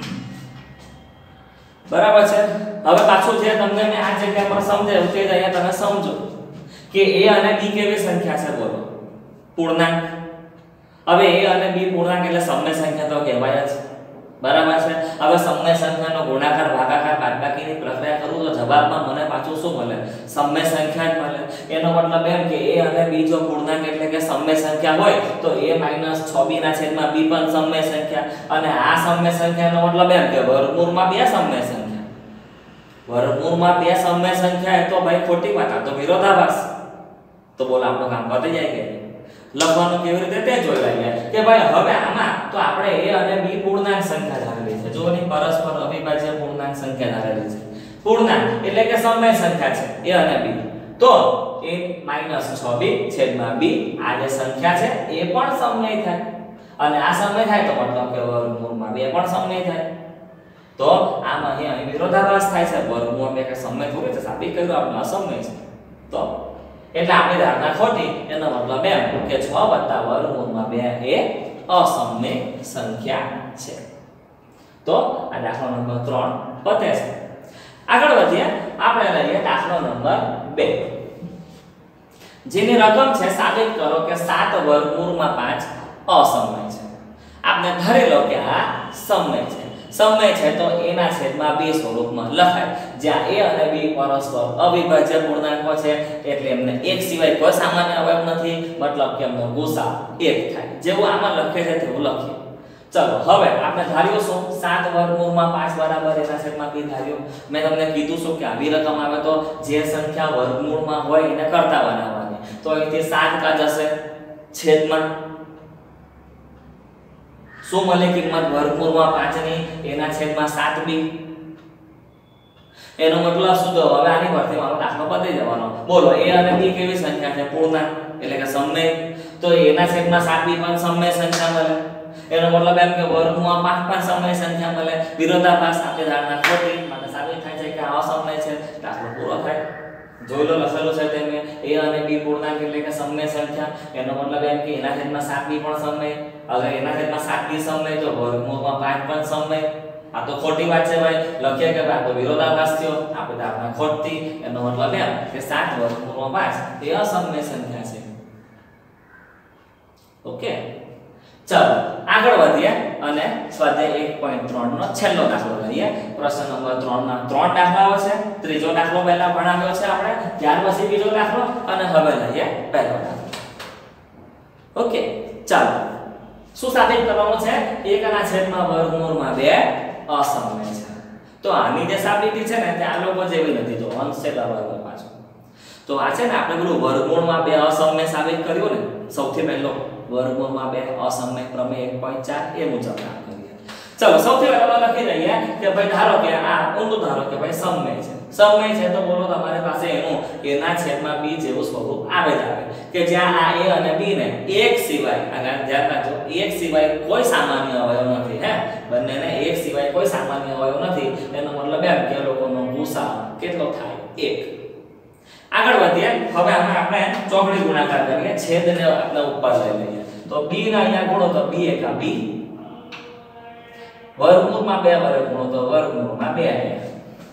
બરાબર છે હવે પાછું જે તમને મેં આ જગ્યા પર સમજાવ્યું તે જ અહીંયા તમે સમજો કે a અને b કેવી સંખ્યા છે બોલો પૂર્ણાંક હવે a અને b પૂર્ણાંક એટલે સમય સંખ્યા તો કહેવાય જ બરાબર છે હવે સમય સંખ્યાનો ગુણાકાર ભાગાકાર બાદબાકીની પ્રક્રિયા કરું તો જવાબમાં મને પાછું શું મળે સમય સંખ્યા જ મળે એનો મતલબ એમ કે a અને b જો પૂર્ણાંક એટલે કે સમય સંખ્યા હોય તો a 6b ના છેદમાં b પણ સમય સંખ્યા અને આ સમય સંખ્યાનો મતલબ એમ કે વર્ગમૂળમાં બે સમય સંખ્યા વર્ગમૂળમાં બે સમય સંખ્યા એ તો ભાઈ ખોટી વાત આ તો વિરોધાભાસ તો બોલ આપણું કામ પતી જાય કે લખવાનું કેવી રીતે તે જોઈ લઈએ કે ભાઈ હવે આમાં તો આપણે a અને b પૂર્ણાંક સંખ્યા ધારેલી છે જો ની પરસ્પર અવિભાજ્ય પૂર્ણાંક સંખ્યા ધારેલી છે પૂર્ણાંક એટલે કે સમય સંખ્યા છે a અને b તો a 6b છેદમાં b આ જે સંખ્યા છે એ પણ સમય થાય અને આ સમય થાય તો મતલબ કે વર્ગમૂળમાં બે પણ સમય થાય તો આમાં અહીં વિરોધાભાસ થાય છે વર્ગમૂળ બે કે સમય થોડી છે સાબિત કર્યું આપણે અસમય છે તો એટલે આપણી ધારણા ખોટી એનો મતલબ એમ કે 6 વર્ગમૂળમાં 2 એ અસમય સંખ્યા છે તો આ દાખલો નંબર 3 પતે છે આગળ વધીએ આપણે લઈએ દાખલો નંબર 2 જેની રકમ છે સાબિત કરો કે 7 વર્ગમૂળમાં 5 અસમય છે આપણે ધારી લો કે આ સમય છે સમય છે તો a ના છેદમાં b સ્વરૂપમાં લખાય જ્યાં a અને b પરસ્પર અવિભાજ્ય પૂર્ણાંકો છે એટલે એમને એક સિવાય કોઈ સામાન્ય અવયવ નથી મતલબ કે એમનો ગુસા 1 થાય જેવું આમાં લખે છે તેવું લખીએ ચલો હવે આપણે ધાર્યું શું 7 વર્ગમૂળમાં 5 બરાબર a ના છેદમાં b ધાર્યું મેં તમને કીધું શું કે આવી રકમ આવે તો જે સંખ્યા વર્ગમૂળમાં હોય એને કરતા બનાવવાની તો અહીંથી 7 કા જશે છેદમાં શું મળે કિંમત વર્ગમૂળમાં 5 ની એના છેદમાં 7b એનો મતલબ શું તો હવે આની પરથી મારો દાખલો પતી જવાનો બોલો a અને b કેવી સંખ્યા છે પૂર્ણાંક એટલે કે સમય તો એના છેદમાં 7b પણ સમય સંખ્યા મળે એનો મતલબ એમ કે વર્ગમૂળમાં 5 પણ સમય સંખ્યા મળે વિરોધાભાસ આપણે ધારણા ખોટી માટે સાબિત થાય છે કે આ અસમય છે દાખલો પૂરો થાય જોઈ લો લખેલું છે તેમે a અને b પૂર્ણાંક એટલે કે સમય સંખ્યા એનો મતલબ એમ કે એના છેદમાં 7b પણ સમય અગર એના છેદમાં 7b સમય તો વર્ગમૂળમાં 5 પણ સમય આ તો ખોટી વાત છે ભાઈ લખીએ કે આ તો વિરોધાભાસ થયો આપણે ધારણા ખોટી એનો મતલબ એમ કે 7 વર્ગમૂળમાં 5 એ અસમય સંખ્યા છે ઓકે ચાલો આગળ વધીએ અને સ્વાધ્યાય 1.3 નો છેલ્લો દાખલો લઈએ પ્રશ્ન નંબર 3 ના 3 દાખલાઓ છે ત્રીજો દાખલો પહેલા ભણાવ્યો છે આપણે ત્યાર પછી બીજો દાખલો અને હવે લઈએ પહેલો દાખલો ઓકે ચાલો શું સાબિત કરવાનું છે 1 ના છેદમાં વર્ગમૂળમાં 2 અસમય છે તો આની જે સાબિતી છે ને તે આ લોકો જેવી નથી તો અંશ છે બરાબર પાછો તો આ છે ને આપણે પેલું વર્ગમૂળમાં 2 અસમય સાબિત કર્યું ને સૌથી પહેલો વર્ગમૂળમાં 2 અસમય પ્રમેય 1.4 એ મુજબ કામ કરીએ ચલો સૌથી પહેલા લખી દઈએ કે ભાઈ ધારો કે આ ઊંધું ધારો કે ભાઈ સમય છે તો બોલો તમારી પાસે એનું a ના છેદમાં b જેવું સ્વરૂપ આવે જ આવે કે જ્યાં આ a અને b ને એક સિવાય આગળ ધ્યાન રાખજો એક સિવાય કોઈ સામાન્ય અવયવ નથી હે બંનેને એક સિવાય કોઈ સામાન્ય અવયવ નથી એનો મતલબ એમ કે લોકોનો ગુસા કેટલો થાય 1 આગળ વધીએ હવે આપણે ચોકડી ગુણાકાર કરીએ છેદને આપણે ઉપર લઈ લઈએ તો b ના અહીંયા ગુણો તો b એકા b વર્ગમૂળમાં 2 વડે ગુણો તો વર્ગમૂળમાં 2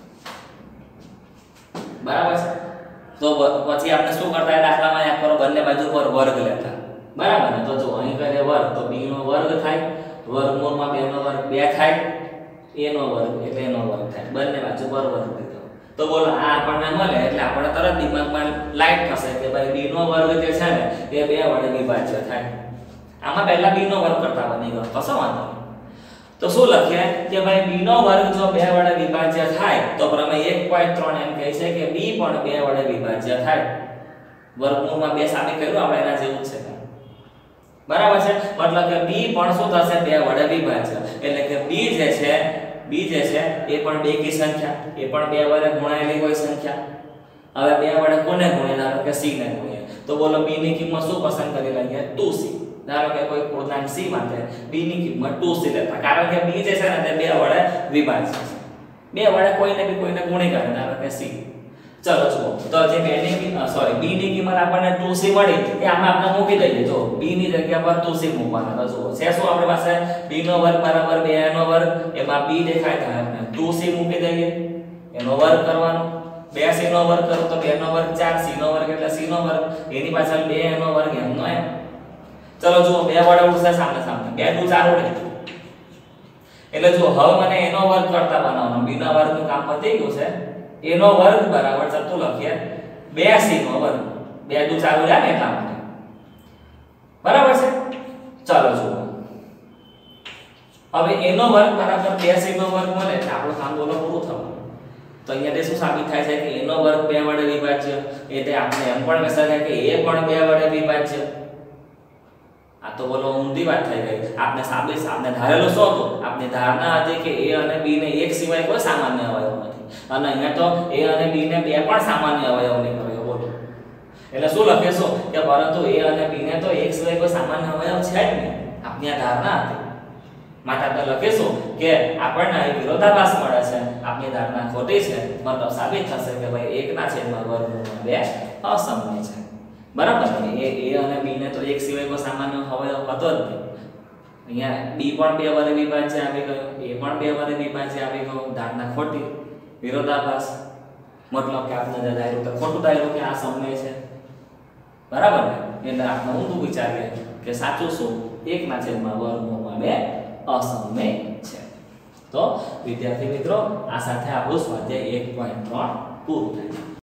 બરાબર છે તો પછી આપણે શું કરતા દાખલામાં યાદ કરો બંને બાજુ પર વર્ગ લેતા બરાબર ને તો જો અહીં કરે વર્ગ તો b નો વર્ગ થાય વર્ગમૂળમાં 2 નો વર્ગ 2 થાય a નો વર્ગ એટલે a નો વર્ગ થાય બંને બાજુ પર વર્ગ લીધો તો બોલો આ આપણને મળે એટલે આપણે તરત દિમાગમાં લાઈટ થશે કે ભાઈ b નો વર્ગ જે છે ને એ 2 વડે વિભાજ્ય થાય આમાં પહેલા b નો વર્ગ કરતા બની ગયો કશો વાંધો નહીં તો શું લખીએ કે ભાઈ b નો વર્ગ જો 2 વડે વિભાજ્ય થાય તો પ્રમેય 1.3 એમ કહે છે કે b પણ 2 વડે વિભાજ્ય થાય વર્ગમૂળમાં 2 સાબિત કર્યું આપણે એના જેવું છે બરાબર છે મતલબ કે b પણ શું થશે 2 વડે વિભાજ્ય એટલે કે b જે છે એ પણ બેકી સંખ્યા એ પણ 2 વડે ગુણાયેલી કોઈ સંખ્યા હવે 2 વડે કોને ગુણીએ ધારો કે c ને ગુણીએ તો બોલો b ની કિંમત શું પસંદ કરી લઈએ 2c ધારો કે કોઈ પૂર્ણાંક c માટે b ની કિંમત 2c લેતા કારણ કે b જે છે ને તે 2 વડે વિભાજ્ય છે 2 વડે કોઈને ગુણી કરે ધારો કે c ચલો જુઓ તો જે b ની કિંમત આપણને 2c મળી એ આમાં આપણે મૂકી દઈએ જો b ની જગ્યા પર 2c મૂકવાના તો જુઓ છે શું આપણી પાસે b નો વર્ગ બરાબર 2a નો વર્ગ એમાં b દેખાય તો આપણે 2c મૂકી દઈએ એનો વર્ગ કરવાનો 2c નો વર્ગ કરો તો 2 નો વર્ગ 4c નો વર્ગ એટલે c નો વર્ગ એની પાછળ 2 નો વર્ગ એમનો એમ ચલો જુઓ 2 વડે ઉડશે સામે સામે 2 દુ 4 ઉડે એટલે જો હવે મને એનો વર્ગ કરતા બનાવવાનો b ના વર્ગનું કામ પતી ગયું છે એનો વર્ગ બરાબર ચાલો લખીએ 2c નો વર્ગ 2 દુ 4 ઉડ્યા ને એટલા માટે બરાબર છે ચાલો જુઓ હવે એનો વર્ગ બરાબર 2c નો વર્ગ મળે એટલે આપણું કામ બોલો પૂરું થવાનું તો અહીંયા શું સાબિત થાય છે કે એનો વર્ગ 2 વડે વિભાજ્ય એટલે આપણે એમ પણ કહી શકાય કે એ પણ 2 વડે વિભાજ્ય આ તો બોલો ઊંધી વાત થઈ ગઈ આપણે ધારેલો શું હતો આપની ધારણા હતી કે a અને b ને એક સિવાય કોઈ સામાન્ય અવયવ નથી અને અહીંયા તો a અને b ને બે પણ સામાન્ય અવયવ નીકળ્યો બોલો એટલે શું લખીશું કે પરંતુ a અને b ને તો એક સિવાય કોઈ સામાન્ય અવયવ છે જ નહીં આપની આ ધારણા હતી માટે આપણે લખીશું કે આપણને અહીં વિરોધાભાસ મળે છે આપની ધારણા ખોટી છે મતલબ સાબિત થશે કે ભાઈ 1 ના છેદમાં વર્ગમૂળ 2 અસમય છે બરાબર ને a અને b ને તો એક સિવાય કોઈ સામાન્ય અવયવ હતો જ નહીં અહીંયા b પણ 2 વડે વિભાજ્ય આવી ગયો a પણ 2 વડે વિભાજ્ય આવી ગયો ધારણા ખોટી વિરોધાભાસ મતલબ કે આપણે ધાર્યું તો ખોટું ધાર્યું કે આ સમય છે બરાબર ને એટલે આપણે ઊંધું વિચારીએ કે સાચું શું 1 ના છેદમાં વર્ગમૂળ 2 અસમય છે તો વિદ્યાર્થી મિત્રો આ સાથે આપણું સ્વાધ્યાય 1.3 પૂરું થાય